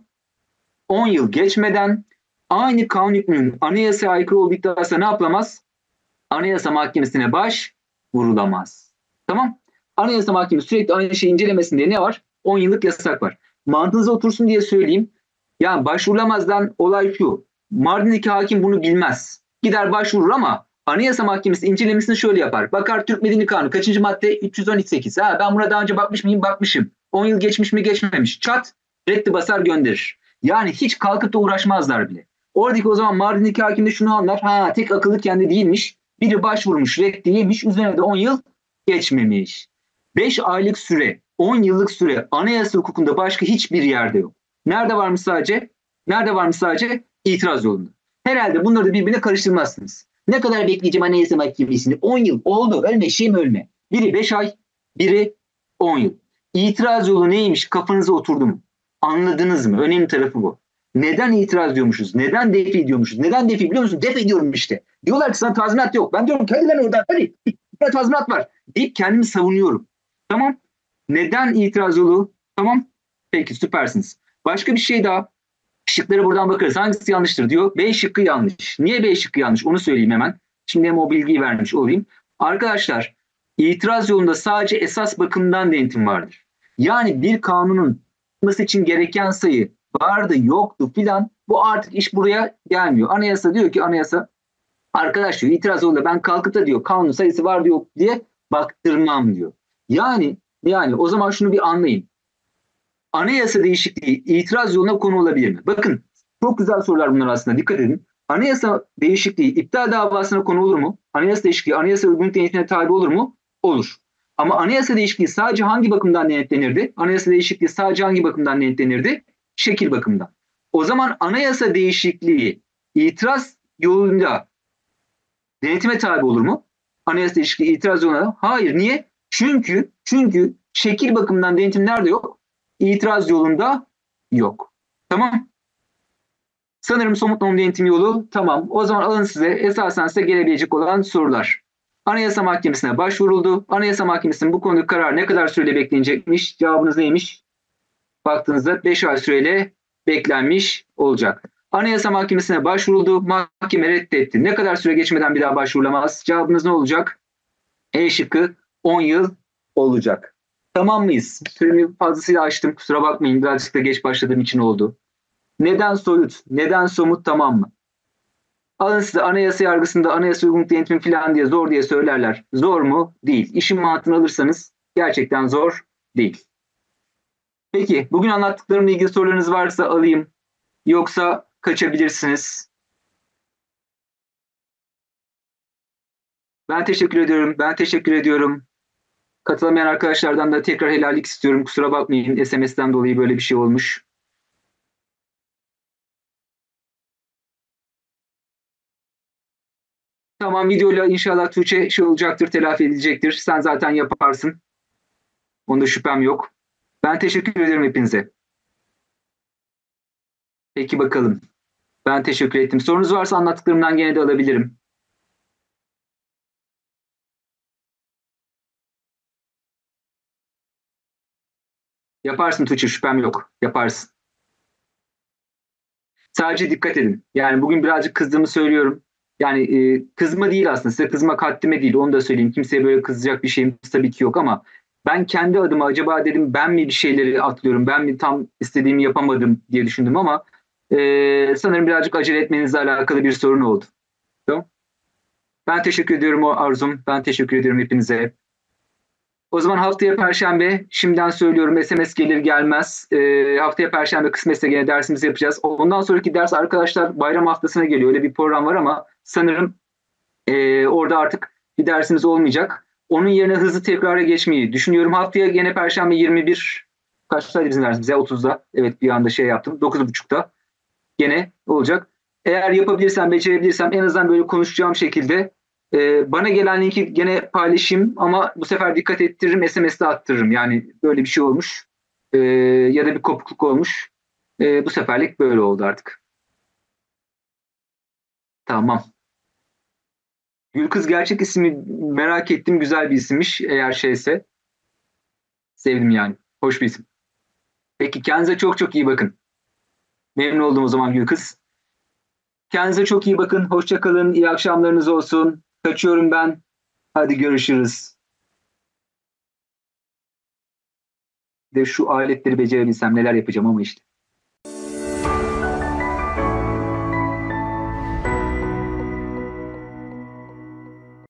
on yıl geçmeden aynı kanun hükmünün anayasaya aykırı olduğu iddiasıyla ne yapılamaz? Anayasa Mahkemesi'ne baş vurulamaz. Tamam. Anayasa Mahkemesi sürekli aynı şeyi incelemesin diye ne var? on yıllık yasak var. Mantığınıza otursun diye söyleyeyim. Yani başvurulamazdan olay şu. Mardin'deki hakim bunu bilmez. Gider başvurur ama Anayasa Mahkemesi incelemesini şöyle yapar. Bakar Türk Medeni Kanunu kaçıncı madde? üç yüz on iki sekiz. Ha, ben buna daha önce bakmış mıyım? Bakmışım. on yıl geçmiş mi? Geçmemiş. Çat reddi basar gönderir. Yani hiç kalkıp da uğraşmazlar bile. Oradaki o zaman Mardin'deki hakim de şunu anlar. Ha tek akıllı kendi değilmiş. Biri başvurmuş reddi yemiş. Üzerine de on yıl geçmemiş. beş aylık süre, on yıllık süre anayasa hukukunda başka hiçbir yerde yok. Nerede varmış sadece? Nerede varmış sadece? İtiraz yolunda. Herhalde bunları da birbirine karıştırmazsınız. Ne kadar bekleyeceğim Anayasa Mahkemesi'ni? on yıl oldu. Ölme şeyim ölme. Biri beş ay, biri on yıl. İtiraz yolu neymiş? Kafanıza oturdu mu? Anladınız mı? Önemli tarafı bu. Neden itiraz diyormuşuz? Neden def ediyormuşuz? Neden def biliyor musun? Def ediyorum işte. Diyorlar ki sana tazminat yok. Ben diyorum ki hadi lan oradan hadi. Bir tazminat var. Deyip kendimi savunuyorum. Tamam. Neden itiraz yolu? Tamam. Peki süpersiniz. Başka bir şey daha. Şıklara buradan bakarız. Hangisi yanlıştır diyor. B şıkkı yanlış. Niye B şıkkı yanlış? Onu söyleyeyim hemen. Şimdi hem o bilgiyi vermiş olayım. Arkadaşlar itiraz yolunda sadece esas bakımdan denetim vardır. Yani bir kanunun çıkması için gereken sayı vardı yoktu filan, bu artık iş buraya gelmiyor. Anayasa diyor ki anayasa arkadaş diyor itiraz yolunda ben kalkıp da diyor kanun sayısı var yok diye baktırmam diyor. Yani yani o zaman şunu bir anlayın. Anayasa değişikliği itiraz yoluna konu olabilir mi? Bakın çok güzel sorular bunlar aslında, dikkat edin. Anayasa değişikliği iptal davasına konu olur mu? Anayasa değişikliği anayasa uygunluk denetimine tabi olur mu? Olur. Ama anayasa değişikliği sadece hangi bakımdan denetlenirdi? Anayasa değişikliği sadece hangi bakımdan denetlenirdi? Şekil bakımından. O zaman anayasa değişikliği itiraz yolunda denetime tabi olur mu? Anayasa değişikliği itiraz yoluna. Hayır. Niye? Çünkü çünkü şekil bakımından denetim nerede yok? İtiraz yolunda yok. Tamam. Sanırım somut norm denetim yolu tamam. O zaman alın size esasen size gelebilecek olan sorular. Anayasa Mahkemesi'ne başvuruldu. Anayasa Mahkemesi'nin bu konudaki kararı ne kadar süreyle beklenecekmiş? Cevabınız neymiş? Baktığınızda beş ay süreyle beklenmiş olacak. Anayasa Mahkemesi'ne başvuruldu. Mahkeme reddetti. Ne kadar süre geçmeden bir daha başvurulamaz? Cevabınız ne olacak? E şıkkı on yıl olacak. Tamam mıyız? Süremi fazlasıyla açtım. Kusura bakmayın. Birazcık da geç başladığım için oldu. Neden soyut? Neden somut, tamam mı? Alın size anayasa yargısında anayasa uygunluk denetimi falan diye zor diye söylerler. Zor mu? Değil. İşin mantığını alırsanız gerçekten zor değil. Peki bugün anlattıklarımla ilgili sorularınız varsa alayım. Yoksa kaçabilirsiniz. Ben teşekkür ediyorum. Ben teşekkür ediyorum. Katılamayan arkadaşlardan da tekrar helallik istiyorum. Kusura bakmayın. S M S'ten dolayı böyle bir şey olmuş. Tamam, videoyla inşallah Tuğçe şey olacaktır, telafi edilecektir. Sen zaten yaparsın. Onda şüphem yok. Ben teşekkür ederim hepinize. Peki bakalım. Ben teşekkür ettim. Sorunuz varsa anlattıklarımdan gene de alabilirim. Yaparsın Tuğçe, şüphem yok. Yaparsın. Sadece dikkat edin. Yani bugün birazcık kızdığımı söylüyorum. Yani e, kızma değil aslında. Size kızmak haddime değil. Onu da söyleyeyim. Kimseye böyle kızacak bir şeyim tabii ki yok ama ben kendi adıma acaba dedim ben mi bir şeyleri atlıyorum? Ben mi tam istediğimi yapamadım diye düşündüm ama e, sanırım birazcık acele etmenizle alakalı bir sorun oldu. Tamam. Ben teşekkür ediyorum o Arzum. Ben teşekkür ediyorum hepinize. O zaman haftaya Perşembe, şimdiden söylüyorum S M S gelir gelmez. E, haftaya Perşembe kısmetse gene dersimizi yapacağız. Ondan sonraki ders arkadaşlar bayram haftasına geliyor. Öyle bir program var ama sanırım e, orada artık bir dersimiz olmayacak. Onun yerine hızlı tekrara geçmeyi düşünüyorum. Haftaya gene Perşembe yirmi bir, kaçtaydı bizim dersimiz ya, otuzda. Evet bir anda şey yaptım. dokuz buçukta gene olacak. Eğer yapabilirsem, becerebilirsem en azından böyle konuşacağım şekilde e, bana gelen linki gene paylaşayım ama bu sefer dikkat ettiririm, S M S'de attırırım. Yani böyle bir şey olmuş e, ya da bir kopukluk olmuş. E, bu seferlik böyle oldu artık. Tamam. Gülkız gerçek ismi merak ettim. Güzel bir isimmiş eğer şeyse. Sevdim yani. Hoş bir isim. Peki kendinize çok çok iyi bakın. Memnun oldum o zaman Gülkız. Kendinize çok iyi bakın. Hoşça kalın. İyi akşamlarınız olsun. Kaçıyorum ben. Hadi görüşürüz. De şu aletleri becerebilsem neler yapacağım ama işte.